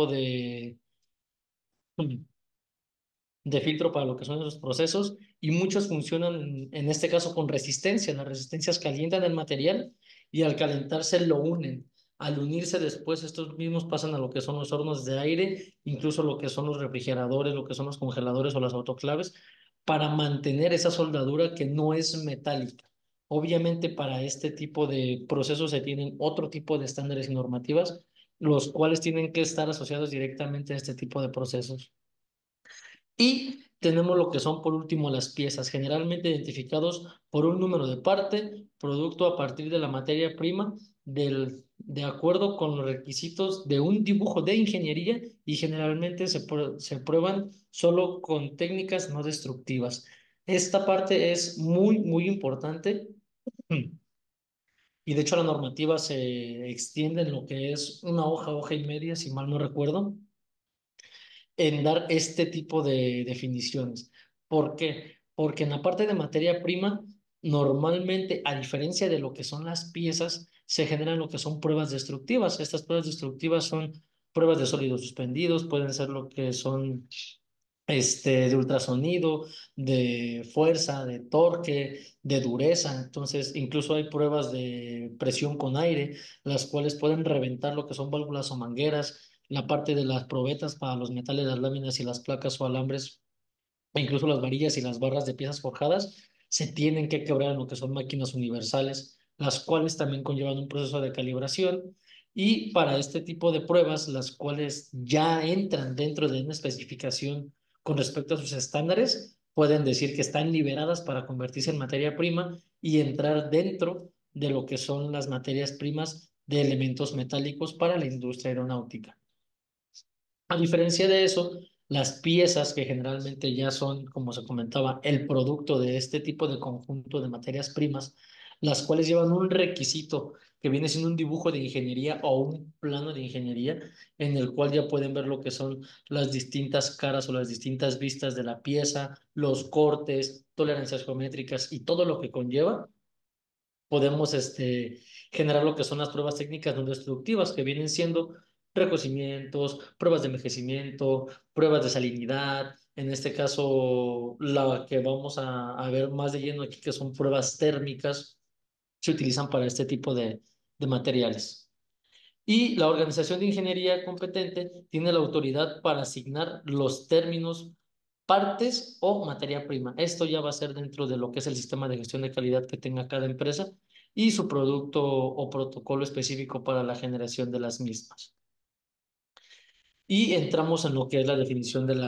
de filtro para lo que son esos procesos y muchos funcionan en este caso con resistencia. Las resistencias calientan el material y al calentarse lo unen. Al unirse después, estos mismos pasan a lo que son los hornos de aire, incluso lo que son los refrigeradores, lo que son los congeladores o las autoclaves, para mantener esa soldadura que no es metálica. Obviamente para este tipo de procesos se tienen otro tipo de estándares y normativas, los cuales tienen que estar asociados directamente a este tipo de procesos. Y tenemos lo que son, por último, las piezas, generalmente identificados por un número de parte, producto a partir de la materia prima, de acuerdo con los requisitos de un dibujo de ingeniería y generalmente se prueban solo con técnicas no destructivas. Esta parte es muy, muy importante y de hecho la normativa se extiende en lo que es una hoja, hoja y media, si mal no recuerdo en dar este tipo de definiciones. ¿Por qué? Porque en la parte de materia prima, normalmente, a diferencia de lo que son las piezas, se generan lo que son pruebas destructivas. Estas pruebas destructivas son pruebas de sólidos suspendidos, pueden ser lo que son de ultrasonido, de fuerza, de torque, de dureza. Entonces, incluso hay pruebas de presión con aire, las cuales pueden reventar lo que son válvulas o mangueras, la parte de las probetas para los metales, las láminas y las placas o alambres e incluso las varillas y las barras de piezas forjadas se tienen que quebrar en lo que son máquinas universales, las cuales también conllevan un proceso de calibración. Y para este tipo de pruebas, las cuales ya entran dentro de una especificación con respecto a sus estándares, pueden decir que están liberadas para convertirse en materia prima y entrar dentro de lo que son las materias primas de elementos metálicos para la industria aeronáutica. A diferencia de eso, las piezas que generalmente ya son, como se comentaba, el producto de este tipo de conjunto de materias primas, las cuales llevan un requisito que viene siendo un dibujo de ingeniería o un plano de ingeniería en el cual ya pueden ver lo que son las distintas caras o las distintas vistas de la pieza, los cortes, tolerancias geométricas y todo lo que conlleva podemos generar lo que son las pruebas técnicas no destructivas, que vienen siendo recocimientos, pruebas de envejecimiento, pruebas de salinidad, en este caso la que vamos a ver más de lleno aquí, que son pruebas térmicas, se utilizan para este tipo de materiales. Y la organización de ingeniería competente tiene la autoridad para asignar los términos, partes o materia prima. Esto ya va a ser dentro de lo que es el sistema de gestión de calidad que tenga cada empresa y su producto o protocolo específico para la generación de las mismas. Y entramos en lo que es la definición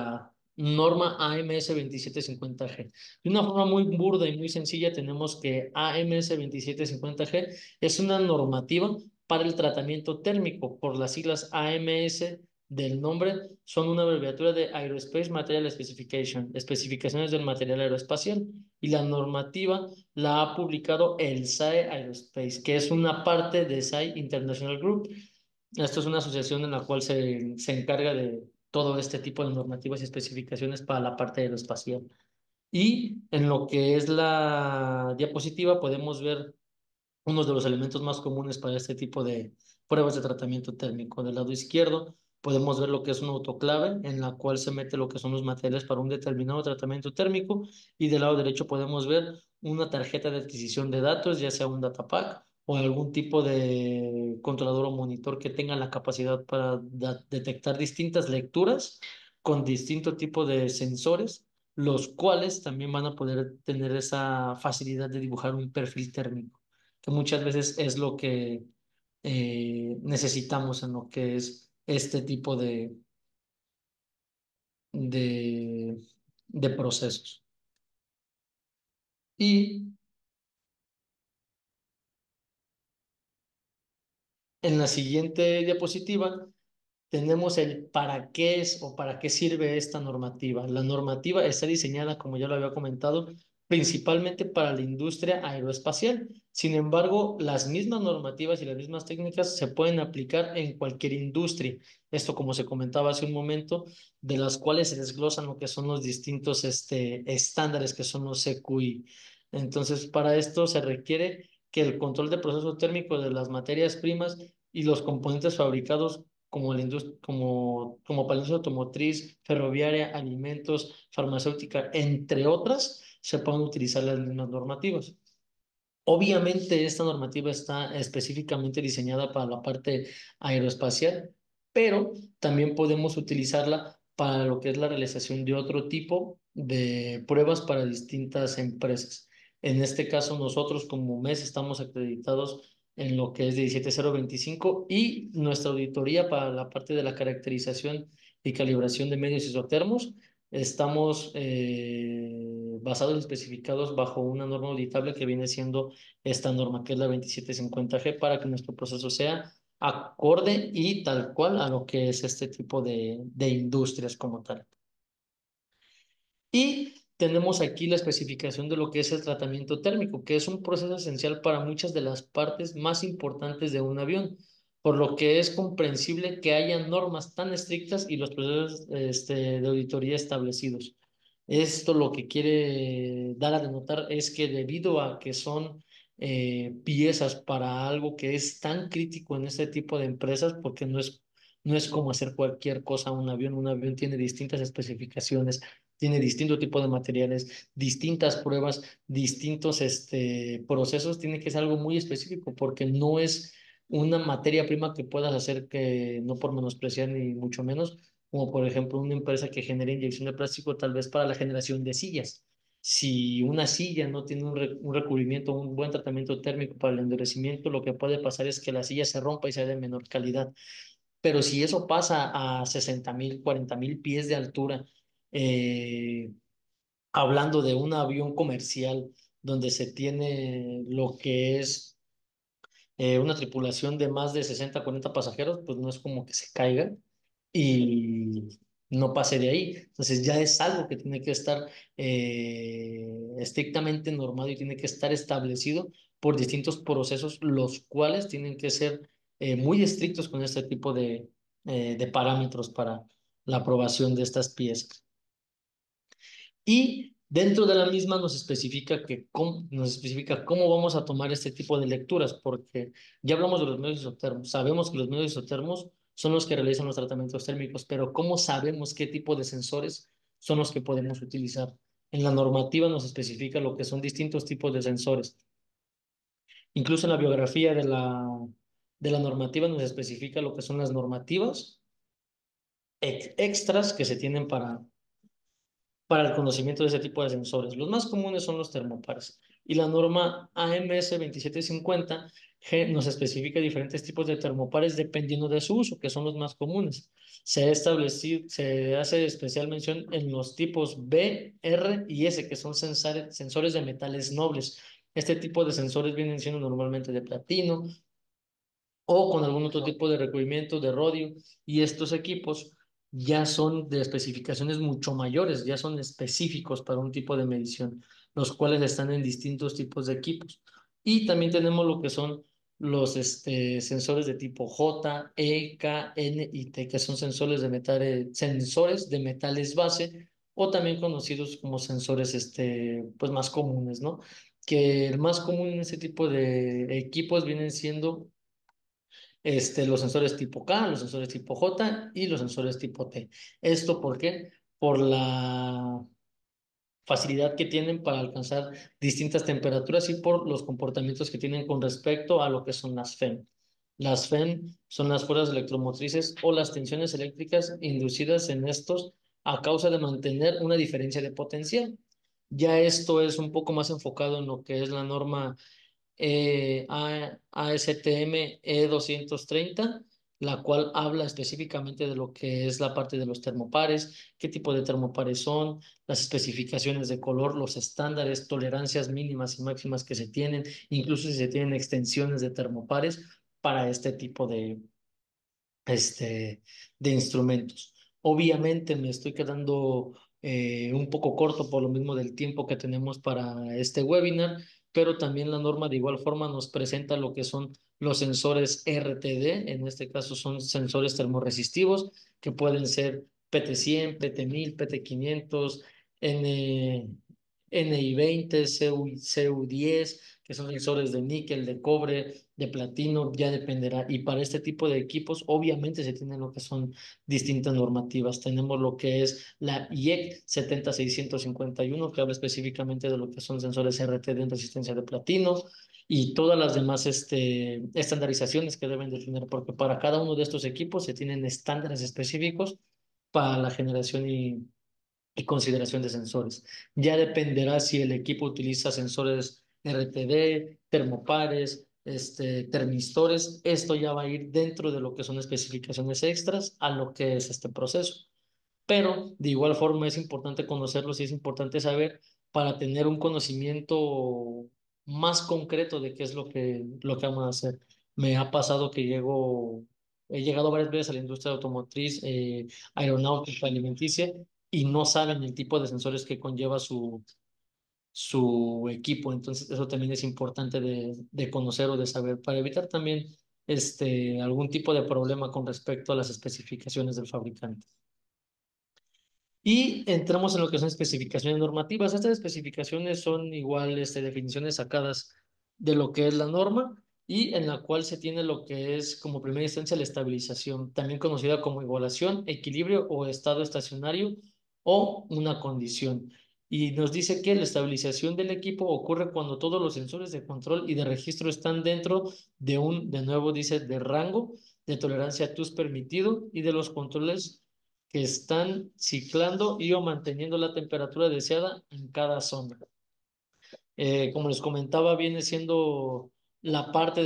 norma AMS 2750G. De una forma muy burda y muy sencilla, tenemos que AMS 2750G es una normativa para el tratamiento térmico. Por las siglas AMS del nombre, son una abreviatura de Aerospace Material Specification, especificaciones del material aeroespacial. Y la normativa la ha publicado el SAE Aerospace, que es una parte de SAE International Group. Esto es una asociación en la cual se encarga de todo este tipo de normativas y especificaciones para la parte aeroespacial. Y en lo que es la diapositiva podemos ver uno de los elementos más comunes para este tipo de pruebas de tratamiento térmico. Del lado izquierdo podemos ver lo que es una autoclave en la cual se mete lo que son los materiales para un determinado tratamiento térmico, y del lado derecho podemos ver una tarjeta de adquisición de datos, ya sea un datapack o algún tipo de controlador o monitor que tenga la capacidad para detectar distintas lecturas con distinto tipo de sensores, los cuales también van a poder tener esa facilidad de dibujar un perfil térmico, que muchas veces es lo que necesitamos en lo que es este tipo de, de procesos. Y en la siguiente diapositiva tenemos el para qué es o para qué sirve esta normativa. La normativa está diseñada, como ya lo había comentado, principalmente para la industria aeroespacial. Sin embargo, las mismas normativas y las mismas técnicas se pueden aplicar en cualquier industria. Esto, como se comentaba hace un momento, de las cuales se desglosan lo que son los distintos estándares que son los CQI. Entonces, para esto se requiere que el control de proceso térmico de las materias primas y los componentes fabricados como como para la industria automotriz, ferroviaria, alimentos, farmacéutica, entre otras, se pueden utilizar las mismas normativas. Obviamente, esta normativa está específicamente diseñada para la parte aeroespacial, pero también podemos utilizarla para lo que es la realización de otro tipo de pruebas para distintas empresas. En este caso, nosotros como MES estamos acreditados en lo que es 17025, y nuestra auditoría para la parte de la caracterización y calibración de medios isotérmos. Estamos basados y especificados bajo una norma auditable que viene siendo esta norma, que es la 2750G, para que nuestro proceso sea acorde y tal cual a lo que es este tipo de industrias como tal. Y tenemos aquí la especificación de lo que es el tratamiento térmico, que es un proceso esencial para muchas de las partes más importantes de un avión, por lo que es comprensible que haya normas tan estrictas y los procesos de auditoría establecidos. Esto lo que quiere dar a denotar es que debido a que son piezas para algo que es tan crítico en este tipo de empresas, porque no es como hacer cualquier cosa a un avión tiene distintas especificaciones, tiene distinto tipo de materiales, distintas pruebas, distintos procesos, tiene que ser algo muy específico porque no es una materia prima que puedas hacer, que no por menospreciar ni mucho menos, como por ejemplo una empresa que genera inyección de plástico tal vez para la generación de sillas. Si una silla no tiene un recubrimiento, un buen tratamiento térmico para el endurecimiento, lo que puede pasar es que la silla se rompa y sea de menor calidad. Pero si eso pasa a 60.000, 40.000 pies de altura, eh, hablando de un avión comercial donde se tiene lo que es una tripulación de más de 60 40 pasajeros, pues no es como que se caiga y no pase de ahí. Entonces ya es algo que tiene que estar estrictamente normado y tiene que estar establecido por distintos procesos, los cuales tienen que ser muy estrictos con este tipo de parámetros para la aprobación de estas piezas. Y dentro de la misma nos especifica cómo vamos a tomar este tipo de lecturas, porque ya hablamos de los medios isotermos, sabemos que los medios isotermos son los que realizan los tratamientos térmicos, pero ¿cómo sabemos qué tipo de sensores son los que podemos utilizar? En la normativa nos especifica lo que son distintos tipos de sensores. Incluso en la biografía de la normativa nos especifica lo que son las normativas extras que se tienen para el conocimiento de ese tipo de sensores. Los más comunes son los termopares. Y la norma AMS 2750 nos especifica diferentes tipos de termopares dependiendo de su uso, que son los más comunes. Se hace especial mención en los tipos B, R y S, que son sensores de metales nobles. Este tipo de sensores vienen siendo normalmente de platino o con algún otro tipo de recubrimiento de rodio, y estos equipos ya son de especificaciones mucho mayores, ya son específicos para un tipo de medición, los cuales están en distintos tipos de equipos. Y también tenemos lo que son los sensores de tipo J, E, K, N y T, que son sensores de metales base, o también conocidos como sensores pues más comunes, ¿no? Que el más común en ese tipo de equipos vienen siendo los sensores tipo K, los sensores tipo J y los sensores tipo T. ¿Esto por qué? Por la facilidad que tienen para alcanzar distintas temperaturas y por los comportamientos que tienen con respecto a lo que son las FEM. Las FEM son las fuerzas electromotrices o las tensiones eléctricas inducidas en estos a causa de mantener una diferencia de potencial. Ya esto es un poco más enfocado en lo que es la norma ASTM E230, la cual habla específicamente de lo que es la parte de los termopares, qué tipo de termopares son, las especificaciones de color, los estándares, tolerancias mínimas y máximas que se tienen, incluso si se tienen extensiones de termopares para este tipo de instrumentos. Obviamente me estoy quedando un poco corto por lo mismo del tiempo que tenemos para este webinar, pero también la norma de igual forma nos presenta lo que son los sensores RTD, en este caso son sensores termorresistivos que pueden ser PT100, PT1000, PT500, N, NI20, CU10, que son sensores de níquel, de cobre, de platino, ya dependerá. Y para este tipo de equipos, obviamente se tienen lo que son distintas normativas. Tenemos lo que es la IEC 70651, que habla específicamente de lo que son sensores RTD en resistencia de platino, y todas las demás estandarizaciones que deben de tener, porque para cada uno de estos equipos se tienen estándares específicos para la generación y consideración de sensores. Ya dependerá si el equipo utiliza sensores RTD, termopares, termistores. Esto ya va a ir dentro de lo que son especificaciones extras a lo que es este proceso. Pero de igual forma es importante conocerlos y es importante saber para tener un conocimiento más concreto de qué es lo que vamos a hacer. Me ha pasado que he llegado varias veces a la industria automotriz, aeronáutica, alimenticia, y no saben el tipo de sensores que conlleva su equipo. Entonces, eso también es importante de conocer o de saber para evitar también algún tipo de problema con respecto a las especificaciones del fabricante. Y entramos en lo que son especificaciones normativas. Estas especificaciones son igual definiciones sacadas de lo que es la norma y en la cual se tiene lo que es como primera instancia la estabilización, también conocida como igualación, equilibrio o estado estacionario o una condición. Y nos dice que la estabilización del equipo ocurre cuando todos los sensores de control y de registro están dentro de nuevo dice, de rango de tolerancia TUS permitido y de los controles que están ciclando y o manteniendo la temperatura deseada en cada zona. Como les comentaba, viene siendo la parte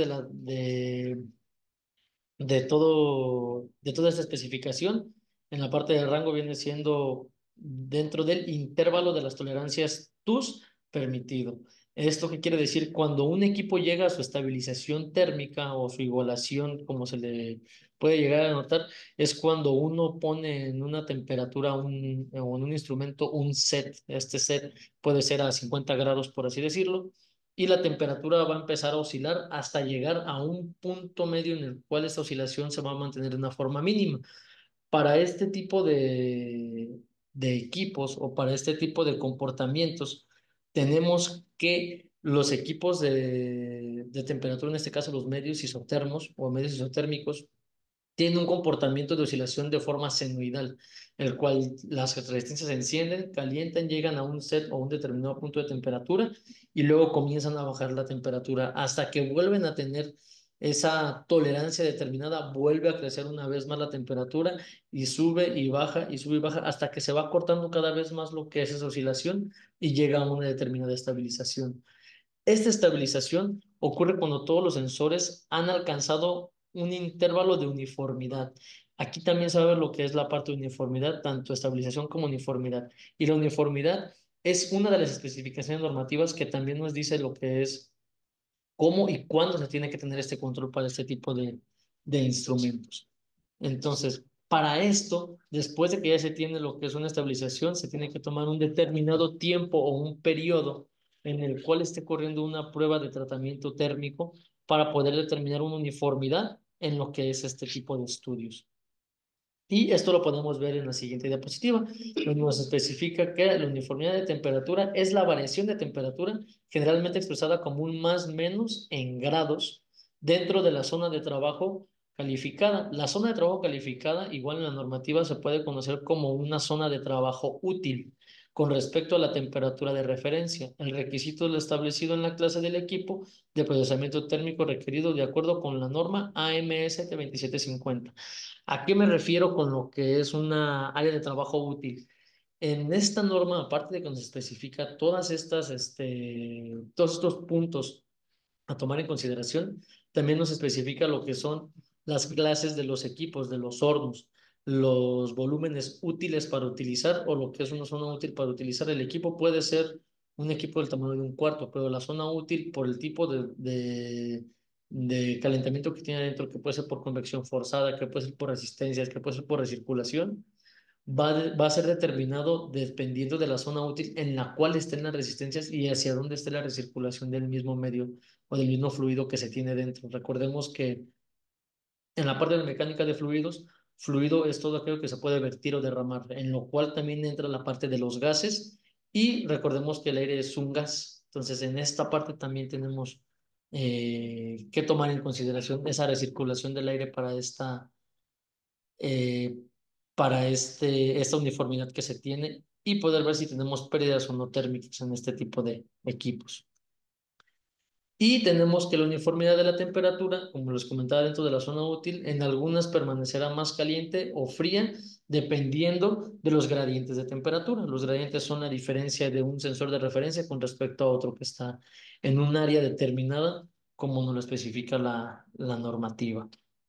de toda esta especificación. En la parte de rango viene siendo dentro del intervalo de las tolerancias TUS permitido. ¿Esto qué quiere decir? Cuando un equipo llega a su estabilización térmica o su igualación, como se le puede llegar a notar, es cuando uno pone en una temperatura o en un instrumento un set. Este set puede ser a 50 grados, por así decirlo, y la temperatura va a empezar a oscilar hasta llegar a un punto medio en el cual esta oscilación se va a mantener de una forma mínima. Para este tipo de equipos o para este tipo de comportamientos, tenemos que los equipos de temperatura, en este caso los medios isotérmicos o medios isotérmicos, tiene un comportamiento de oscilación de forma senoidal, el cual las resistencias se encienden, calientan, llegan a un set o un determinado punto de temperatura y luego comienzan a bajar la temperatura hasta que vuelven a tener esa tolerancia determinada, vuelve a crecer una vez más la temperatura y sube y baja y sube y baja hasta que se va cortando cada vez más lo que es esa oscilación y llega a una determinada estabilización. Esta estabilización ocurre cuando todos los sensores han alcanzado un intervalo de uniformidad. Aquí también se va a ver lo que es la parte de uniformidad, tanto estabilización como uniformidad. Y la uniformidad es una de las especificaciones normativas que también nos dice lo que es cómo y cuándo se tiene que tener este control para este tipo de instrumentos. Entonces, para esto, después de que ya se tiene lo que es una estabilización, se tiene que tomar un determinado tiempo o un periodo en el cual esté corriendo una prueba de tratamiento térmico para poder determinar una uniformidad en lo que es este tipo de estudios. Y esto lo podemos ver en la siguiente diapositiva, donde nos especifica que la uniformidad de temperatura es la variación de temperatura generalmente expresada como un más menos en grados dentro de la zona de trabajo calificada. La zona de trabajo calificada, igual en la normativa, se puede conocer como una zona de trabajo útil con respecto a la temperatura de referencia. El requisito es lo establecido en la clase del equipo de procesamiento térmico requerido de acuerdo con la norma AMS 2750. ¿A qué me refiero con lo que es una área de trabajo útil? En esta norma, aparte de que nos especifica todos estos puntos a tomar en consideración, también nos especifica lo que son las clases de los equipos, de los hornos, los volúmenes útiles para utilizar o lo que es una zona útil para utilizar. El equipo puede ser un equipo del tamaño de un cuarto, pero la zona útil por el tipo de calentamiento que tiene adentro, que puede ser por convección forzada, que puede ser por resistencias, que puede ser por recirculación, va a ser determinado dependiendo de la zona útil en la cual estén las resistencias y hacia dónde esté la recirculación del mismo medio o del mismo fluido que se tiene dentro. Recordemos que en la parte de mecánica de fluidos, fluido es todo aquello que se puede vertir o derramar, en lo cual también entra la parte de los gases y recordemos que el aire es un gas. Entonces, en esta parte también tenemos que tomar en consideración esa recirculación del aire eh, para esta uniformidad que se tiene y poder ver si tenemos pérdidas o no térmicas en este tipo de equipos. Y tenemos que la uniformidad de la temperatura, como les comentaba dentro de la zona útil, en algunas permanecerá más caliente o fría dependiendo de los gradientes de temperatura. Los gradientes son la diferencia de un sensor de referencia con respecto a otro que está en un área determinada, como nos lo especifica la normativa.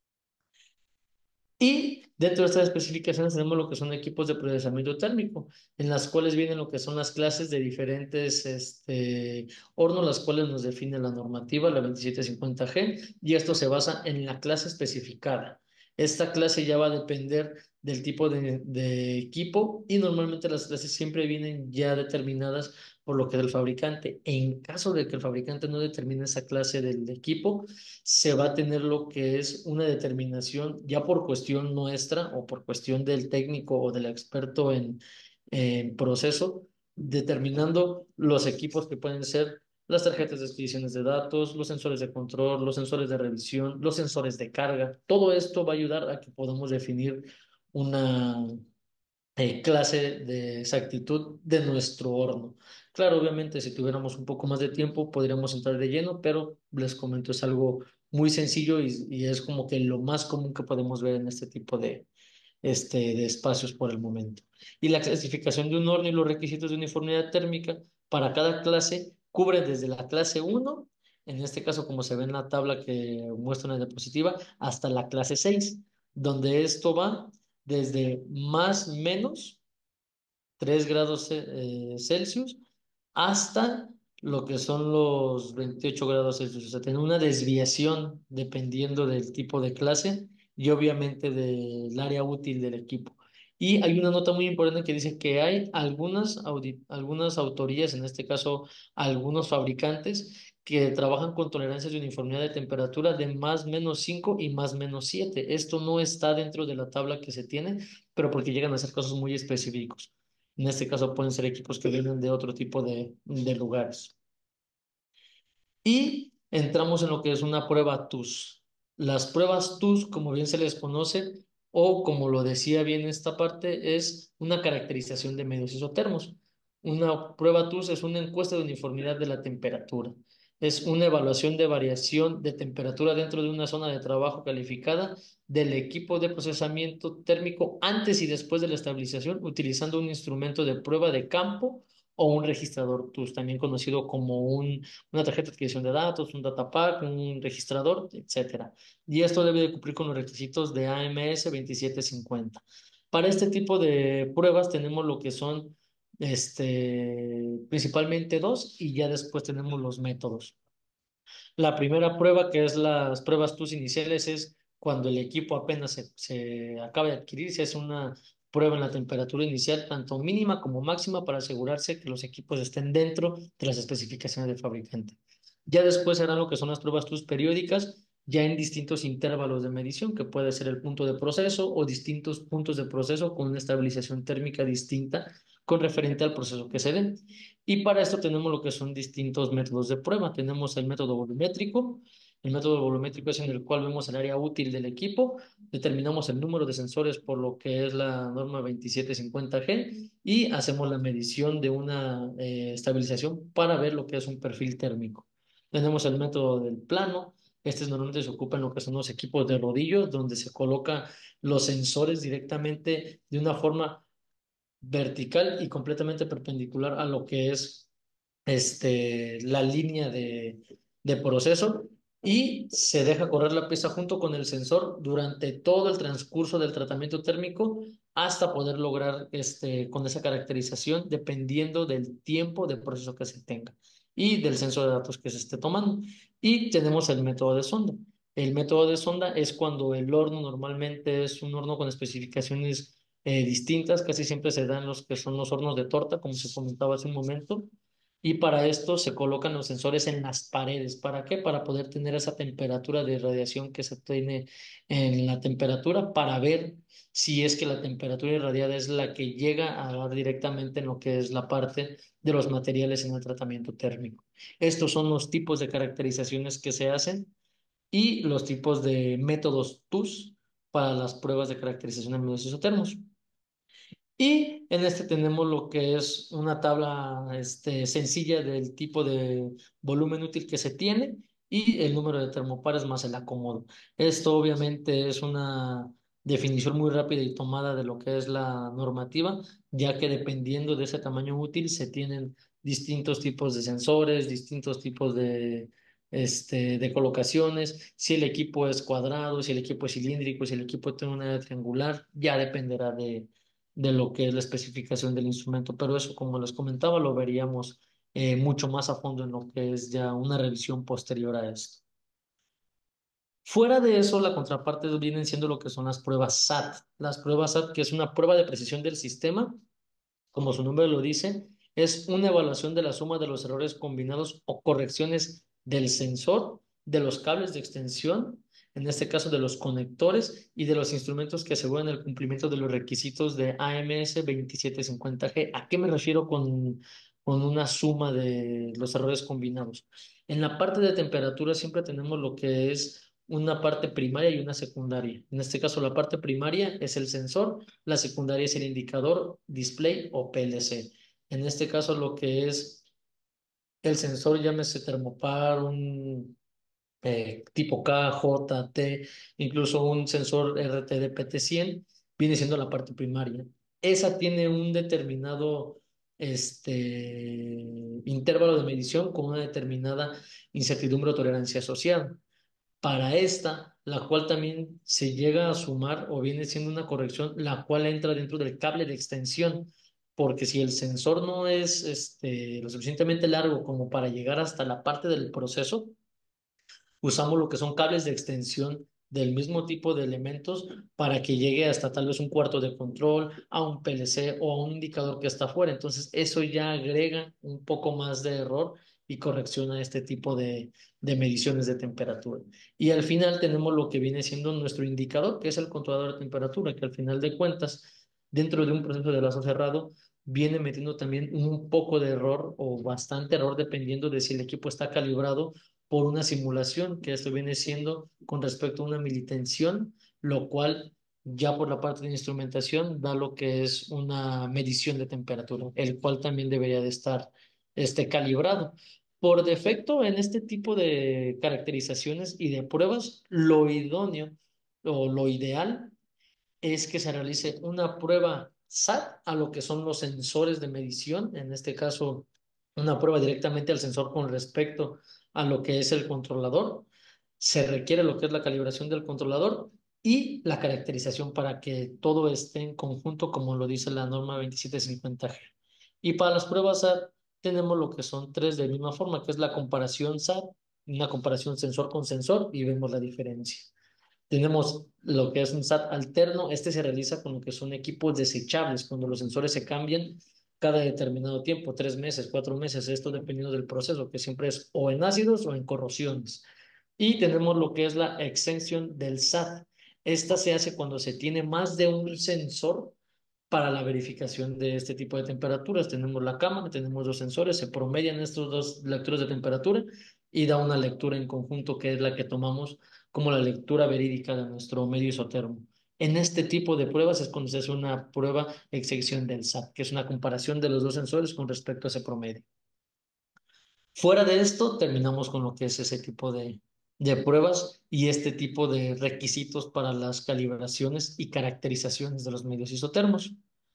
Y dentro de estas especificaciones tenemos lo que son equipos de procesamiento térmico, en las cuales vienen lo que son las clases de diferentes hornos, las cuales nos define la normativa, la 2750G, y esto se basa en la clase especificada. Esta clase ya va a depender del tipo de equipo y normalmente las clases siempre vienen ya determinadas por lo que es el fabricante. En caso de que el fabricante no determine esa clase del equipo, se va a tener lo que es una determinación ya por cuestión nuestra o por cuestión del técnico o del experto en proceso, determinando los equipos que pueden ser las tarjetas de expediciones de datos, los sensores de control, los sensores de revisión, los sensores de carga. Todo esto va a ayudar a que podamos definir una clase de exactitud de nuestro horno. Claro, obviamente, si tuviéramos un poco más de tiempo, podríamos entrar de lleno, pero les comento, es algo muy sencillo y es como que lo más común que podemos ver en este tipo de espacios por el momento. Y la clasificación de un horno y los requisitos de uniformidad térmica para cada clase cubre desde la clase uno, en este caso como se ve en la tabla que muestra en la diapositiva, hasta la clase 6, donde esto va desde más menos 3 grados Celsius hasta lo que son los 28 grados Celsius. O sea, tiene una desviación dependiendo del tipo de clase y obviamente del área útil del equipo. Y hay una nota muy importante que dice que hay algunas autorías, en este caso algunos fabricantes, que trabajan con tolerancias de uniformidad de temperatura de más menos 5 y más menos 7. Esto no está dentro de la tabla que se tiene, pero porque llegan a ser casos muy específicos. En este caso pueden ser equipos que vienen de otro tipo de lugares. Y entramos en lo que es una prueba TUS. Las pruebas TUS, como bien se les conoce, o como lo decía bien esta parte, es una caracterización de medios isótermos. Una prueba TUS es una encuesta de uniformidad de la temperatura. Es una evaluación de variación de temperatura dentro de una zona de trabajo calificada del equipo de procesamiento térmico antes y después de la estabilización, utilizando un instrumento de prueba de campo o un registrador TUS, también conocido como una tarjeta de adquisición de datos, un data pack, un registrador, etcétera. Y esto debe de cumplir con los requisitos de AMS 2750. Para este tipo de pruebas tenemos lo que son principalmente dos y ya después tenemos los métodos. La primera prueba, que es las pruebas TUS iniciales, es cuando el equipo apenas se acaba de adquirir, se hace una prueba en la temperatura inicial, tanto mínima como máxima, para asegurarse que los equipos estén dentro de las especificaciones del fabricante. Ya después serán lo que son las pruebas TUS periódicas, ya en distintos intervalos de medición, que puede ser el punto de proceso o distintos puntos de proceso con una estabilización térmica distinta con referente al proceso que se dé. Y para esto tenemos lo que son distintos métodos de prueba. Tenemos el método volumétrico. El método volumétrico es en el cual vemos el área útil del equipo, determinamos el número de sensores por lo que es la norma 2750G y hacemos la medición de una estabilización para ver lo que es un perfil térmico. Tenemos el método del plano. Este normalmente se ocupa en lo que son los equipos de rodillos, donde se coloca los sensores directamente de una forma vertical y completamente perpendicular a lo que es la línea de proceso y se deja correr la pieza junto con el sensor durante todo el transcurso del tratamiento térmico hasta poder lograr con esa caracterización dependiendo del tiempo de proceso que se tenga y del censo de datos que se esté tomando. Y tenemos el método de sonda. El método de sonda es cuando el horno normalmente es un horno con especificaciones distintas, casi siempre se dan los que son los hornos de torta, como se comentaba hace un momento, y para esto se colocan los sensores en las paredes. ¿Para qué? Para poder tener esa temperatura de radiación que se tiene en la temperatura, para ver si es que la temperatura irradiada es la que llega a dar directamente en lo que es la parte de los materiales en el tratamiento térmico. Estos son los tipos de caracterizaciones que se hacen y los tipos de métodos TUS para las pruebas de caracterización en medios isotérmicos. Y en este tenemos lo que es una tabla sencilla del tipo de volumen útil que se tiene y el número de termopares más el acomodo. Esto obviamente es una definición muy rápida y tomada de lo que es la normativa, ya que dependiendo de ese tamaño útil se tienen distintos tipos de sensores, distintos tipos de colocaciones, si el equipo es cuadrado, si el equipo es cilíndrico, si el equipo tiene una área triangular, ya dependerá de lo que es la especificación del instrumento, pero eso, como les comentaba, lo veríamos mucho más a fondo en lo que es ya una revisión posterior a esto. Fuera de eso, la contraparte vienen siendo lo que son las pruebas SAT. Las pruebas SAT, que es una prueba de precisión del sistema, como su nombre lo dice, es una evaluación de la suma de los errores combinados o correcciones del sensor, de los cables de extensión, en este caso de los conectores y de los instrumentos que aseguran el cumplimiento de los requisitos de AMS 2750G. ¿A qué me refiero con una suma de los errores combinados? En la parte de temperatura siempre tenemos lo que es una parte primaria y una secundaria. En este caso, la parte primaria es el sensor, la secundaria es el indicador, display o PLC. En este caso, lo que es el sensor, llámese termopar, un tipo K, J, T, incluso un sensor RTD PT100, viene siendo la parte primaria. Esa tiene un determinado intervalo de medición con una determinada incertidumbre o tolerancia asociada. Para esta, la cual también se llega a sumar o viene siendo una corrección, la cual entra dentro del cable de extensión, porque si el sensor no es lo suficientemente largo como para llegar hasta la parte del proceso, usamos lo que son cables de extensión del mismo tipo de elementos para que llegue hasta tal vez un cuarto de control, a un PLC o a un indicador que está afuera. Entonces, eso ya agrega un poco más de error y corrección a este tipo de mediciones de temperatura. Y al final tenemos lo que viene siendo nuestro indicador, que es el controlador de temperatura, que al final de cuentas, dentro de un proceso de lazo cerrado, viene metiendo también un poco de error o bastante error dependiendo de si el equipo está calibrado por una simulación, que esto viene siendo con respecto a una militensión, lo cual ya por la parte de instrumentación da lo que es una medición de temperatura, el cual también debería de estar calibrado. Por defecto, en este tipo de caracterizaciones y de pruebas, lo idóneo o lo ideal es que se realice una prueba SAT a lo que son los sensores de medición, en este caso una prueba directamente al sensor con respecto a lo que es el controlador. Se requiere lo que es la calibración del controlador y la caracterización para que todo esté en conjunto, como lo dice la norma 2750G. Y para las pruebas SAT tenemos lo que son tres de misma forma, que es la comparación SAT, una comparación sensor con sensor y vemos la diferencia. Tenemos lo que es un SAT alterno. Este se realiza con lo que son equipos desechables, cuando los sensores se cambian cada determinado tiempo, 3 meses, 4 meses, esto dependiendo del proceso, que siempre es o en ácidos o en corrosiones. Y tenemos lo que es la extensión del SAT. Esta se hace cuando se tiene más de un sensor para la verificación de este tipo de temperaturas. Tenemos la cámara, tenemos dos sensores, se promedian estos dos lecturas de temperatura y da una lectura en conjunto que es la que tomamos como la lectura verídica de nuestro medio isotérmico. En este tipo de pruebas es cuando se hace una prueba excepción del SAT, que es una comparación de los dos sensores con respecto a ese promedio. Fuera de esto, terminamos con lo que es ese tipo de pruebas y este tipo de requisitos para las calibraciones y caracterizaciones de los medios isotermos.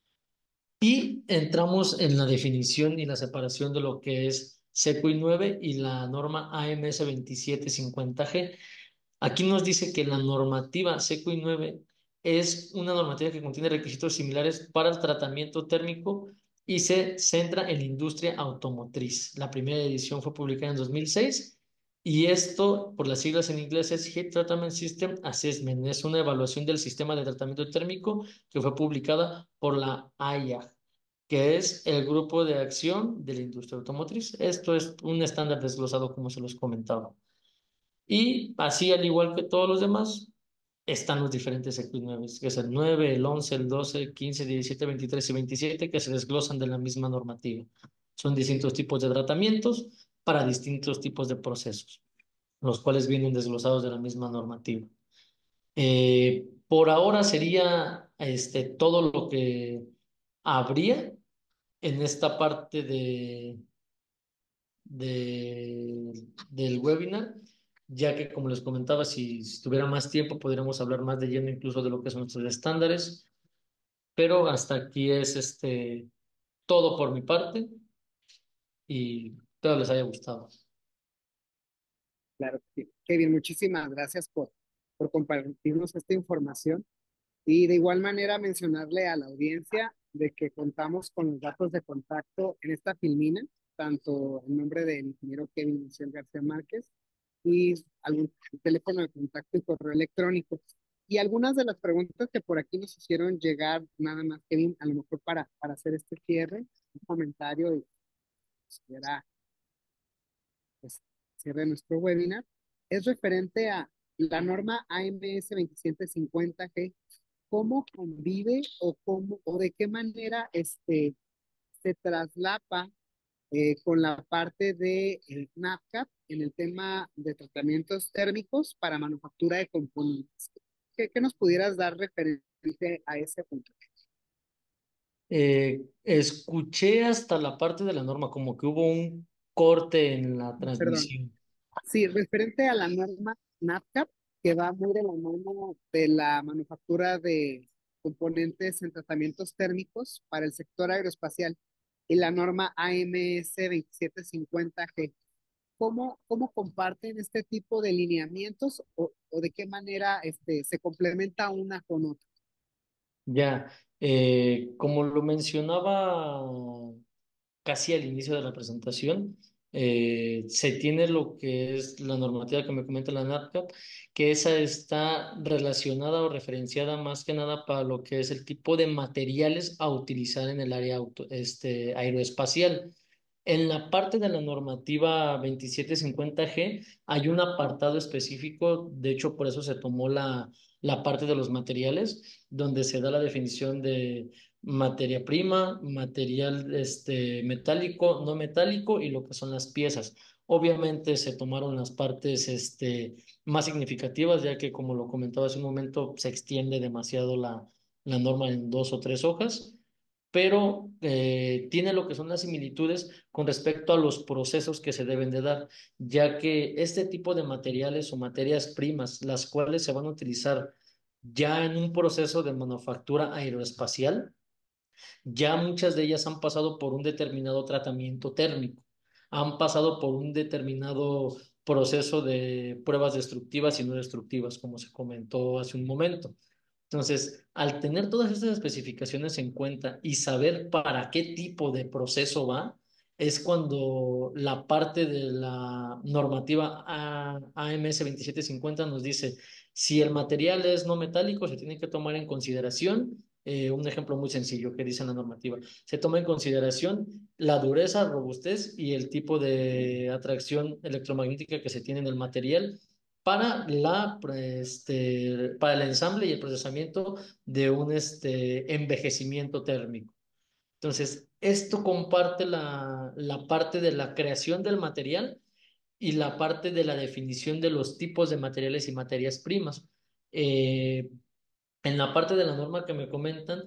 Y entramos en la definición y la separación de lo que es SECUI 9 y la norma AMS 2750G. Aquí nos dice que la normativa SECUI 9 es una normativa que contiene requisitos similares para el tratamiento térmico y se centra en la industria automotriz. La primera edición fue publicada en 2006 y esto, por las siglas en inglés, es Heat Treatment System Assessment. Es una evaluación del sistema de tratamiento térmico que fue publicada por la AIA, que es el Grupo de Acción de la Industria Automotriz. Esto es un estándar desglosado, como se los comentaba. Y así, al igual que todos los demás, están los diferentes Equis 9, que es el 9, el 11, el 12, 15, 17, 23 y 27, que se desglosan de la misma normativa. Son distintos tipos de tratamientos para distintos tipos de procesos, los cuales vienen desglosados de la misma normativa. Por ahora sería todo lo que habría en esta parte del webinar, ya que como les comentaba, si tuviera más tiempo podríamos hablar más de lleno incluso de lo que son nuestros estándares, pero hasta aquí es todo por mi parte y espero les haya gustado. Claro que sí. Kevin, muchísimas gracias por compartirnos esta información. Y de igual manera mencionarle a la audiencia de que contamos con los datos de contacto en esta filmina, tanto el nombre del ingeniero Kevin Michel García Márquez y algún teléfono de contacto y correo electrónico. Y algunas de las preguntas que por aquí nos hicieron llegar, nada más, Kevin, a lo mejor para hacer este cierre, un comentario y era pues, cierre de nuestro webinar, es referente a la norma AMS 2750G. ¿Cómo convive o cómo o de qué manera se traslapa con la parte de NAPCAP en el tema de tratamientos térmicos para manufactura de componentes? ¿Qué nos pudieras dar referente a ese punto? Escuché hasta la parte de la norma, como que hubo un corte en la Perdón. transmisión. Sí, referente a la norma NAPCAP, que va muy de la mano de la manufactura de componentes en tratamientos térmicos para el sector aeroespacial, y la norma AMS 2750G. ¿Cómo comparten este tipo de lineamientos o de qué manera se complementa una con otra? Ya, como lo mencionaba casi al inicio de la presentación, se tiene lo que es la normativa que me comenta la NATCAP, que esa está relacionada o referenciada más que nada para lo que es el tipo de materiales a utilizar en el área aeroespacial. En la parte de la normativa 2750G hay un apartado específico, de hecho por eso se tomó la parte de los materiales, donde se da la definición de materia prima, material metálico, no metálico y lo que son las piezas. Obviamente se tomaron las partes más significativas, ya que como lo comentaba hace un momento, se extiende demasiado la norma en 2 o 3 hojas, pero tiene lo que son las similitudes con respecto a los procesos que se deben de dar, ya que este tipo de materiales o materias primas, las cuales se van a utilizar ya en un proceso de manufactura aeroespacial, Ya muchas de ellas han pasado por un determinado tratamiento térmico, han pasado por un determinado proceso de pruebas destructivas y no destructivas, como se comentó hace un momento. Entonces, al tener todas estas especificaciones en cuenta y saber para qué tipo de proceso va, es cuando la parte de la normativa AMS 2750 nos dice, si el material es no metálico, se tiene que tomar en consideración, un ejemplo muy sencillo que dice la normativa, se toma en consideración la dureza, robustez y el tipo de atracción electromagnética que se tiene en el material para para el ensamble y el procesamiento de un envejecimiento térmico. Entonces, esto comparte la parte de la creación del material y la parte de la definición de los tipos de materiales y materias primas. En la parte de la norma que me comentan,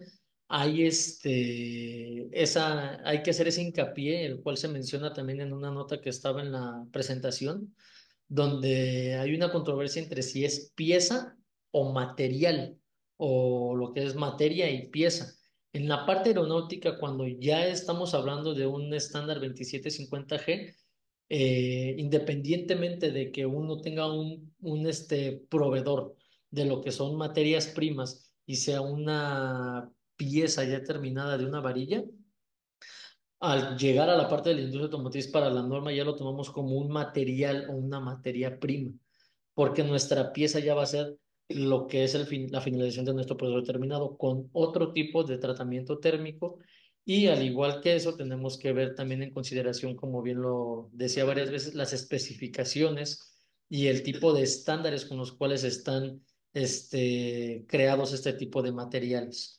hay que hacer ese hincapié, el cual se menciona también en una nota que estaba en la presentación, donde hay una controversia entre si es pieza o material, o lo que es materia y pieza. En la parte aeronáutica, cuando ya estamos hablando de un estándar 2750G, independientemente de que uno tenga un proveedor de lo que son materias primas y sea una pieza ya terminada de una varilla, al llegar a la parte de la industria automotriz para la norma ya lo tomamos como un material o una materia prima, porque nuestra pieza ya va a ser lo que es la finalización de nuestro proceso terminado con otro tipo de tratamiento térmico y al igual que eso tenemos que ver también en consideración, como bien lo decía varias veces, las especificaciones y el tipo de estándares con los cuales están creados este tipo de materiales.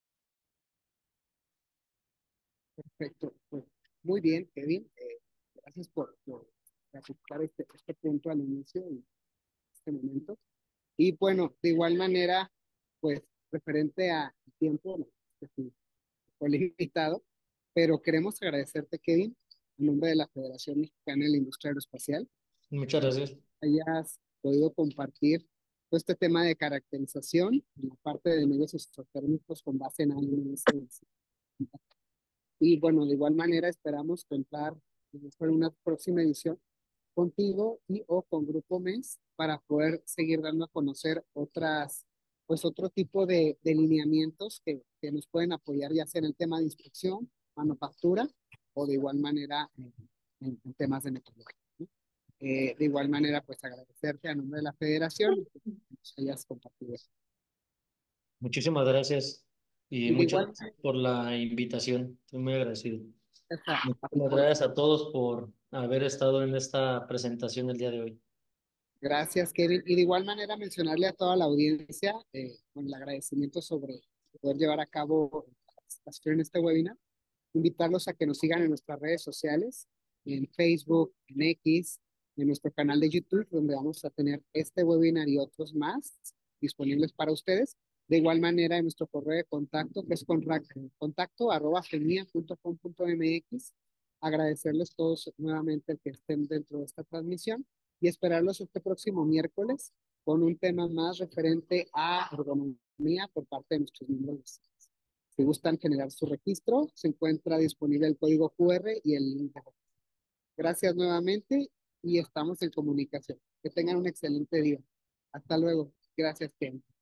Perfecto. Pues, muy bien, Kevin. Gracias por clarificar este punto al inicio en este momento. Y bueno, de igual manera, pues referente a tiempo, ¿no? Este, fue limitado, pero queremos agradecerte, Kevin, en nombre de la Federación Mexicana de la Industria Aeroespacial, Muchas gracias. hayas podido compartir todo este tema de caracterización en la parte de medios exotérmicos con base en ANS. Y bueno, de igual manera esperamos contar en una próxima edición contigo y o con Grupo MES para poder seguir dando a conocer pues otro tipo de lineamientos que nos pueden apoyar ya sea en el tema de inspección, manufactura o de igual manera en temas de metodología, ¿no? De igual manera, pues agradecerte a nombre de la federación que nos hayas compartido eso. Muchísimas gracias y Y de muchas igual gracias por la invitación. Estoy muy agradecido. Muchísimas manera, gracias a todos por haber estado en esta presentación el día de hoy. gracias, Kevin. Y de igual manera mencionarle a toda la audiencia con el agradecimiento sobre poder llevar a cabo la participación en este webinar, invitarlos a que nos sigan en nuestras redes sociales, en Facebook, en X, en nuestro canal de YouTube, donde vamos a tener este webinar y otros más disponibles para ustedes. De igual manera, en nuestro correo de contacto, que es contacto@fenia.com.mx. Agradecerles todos nuevamente el que estén dentro de esta transmisión y esperarlos este próximo miércoles con un tema más referente a ergonomía por parte de nuestros miembros. Si gustan generar su registro, se encuentra disponible el código QR y el link. Gracias nuevamente y estamos en comunicación. Que tengan un excelente día. Hasta luego. Gracias, Ken.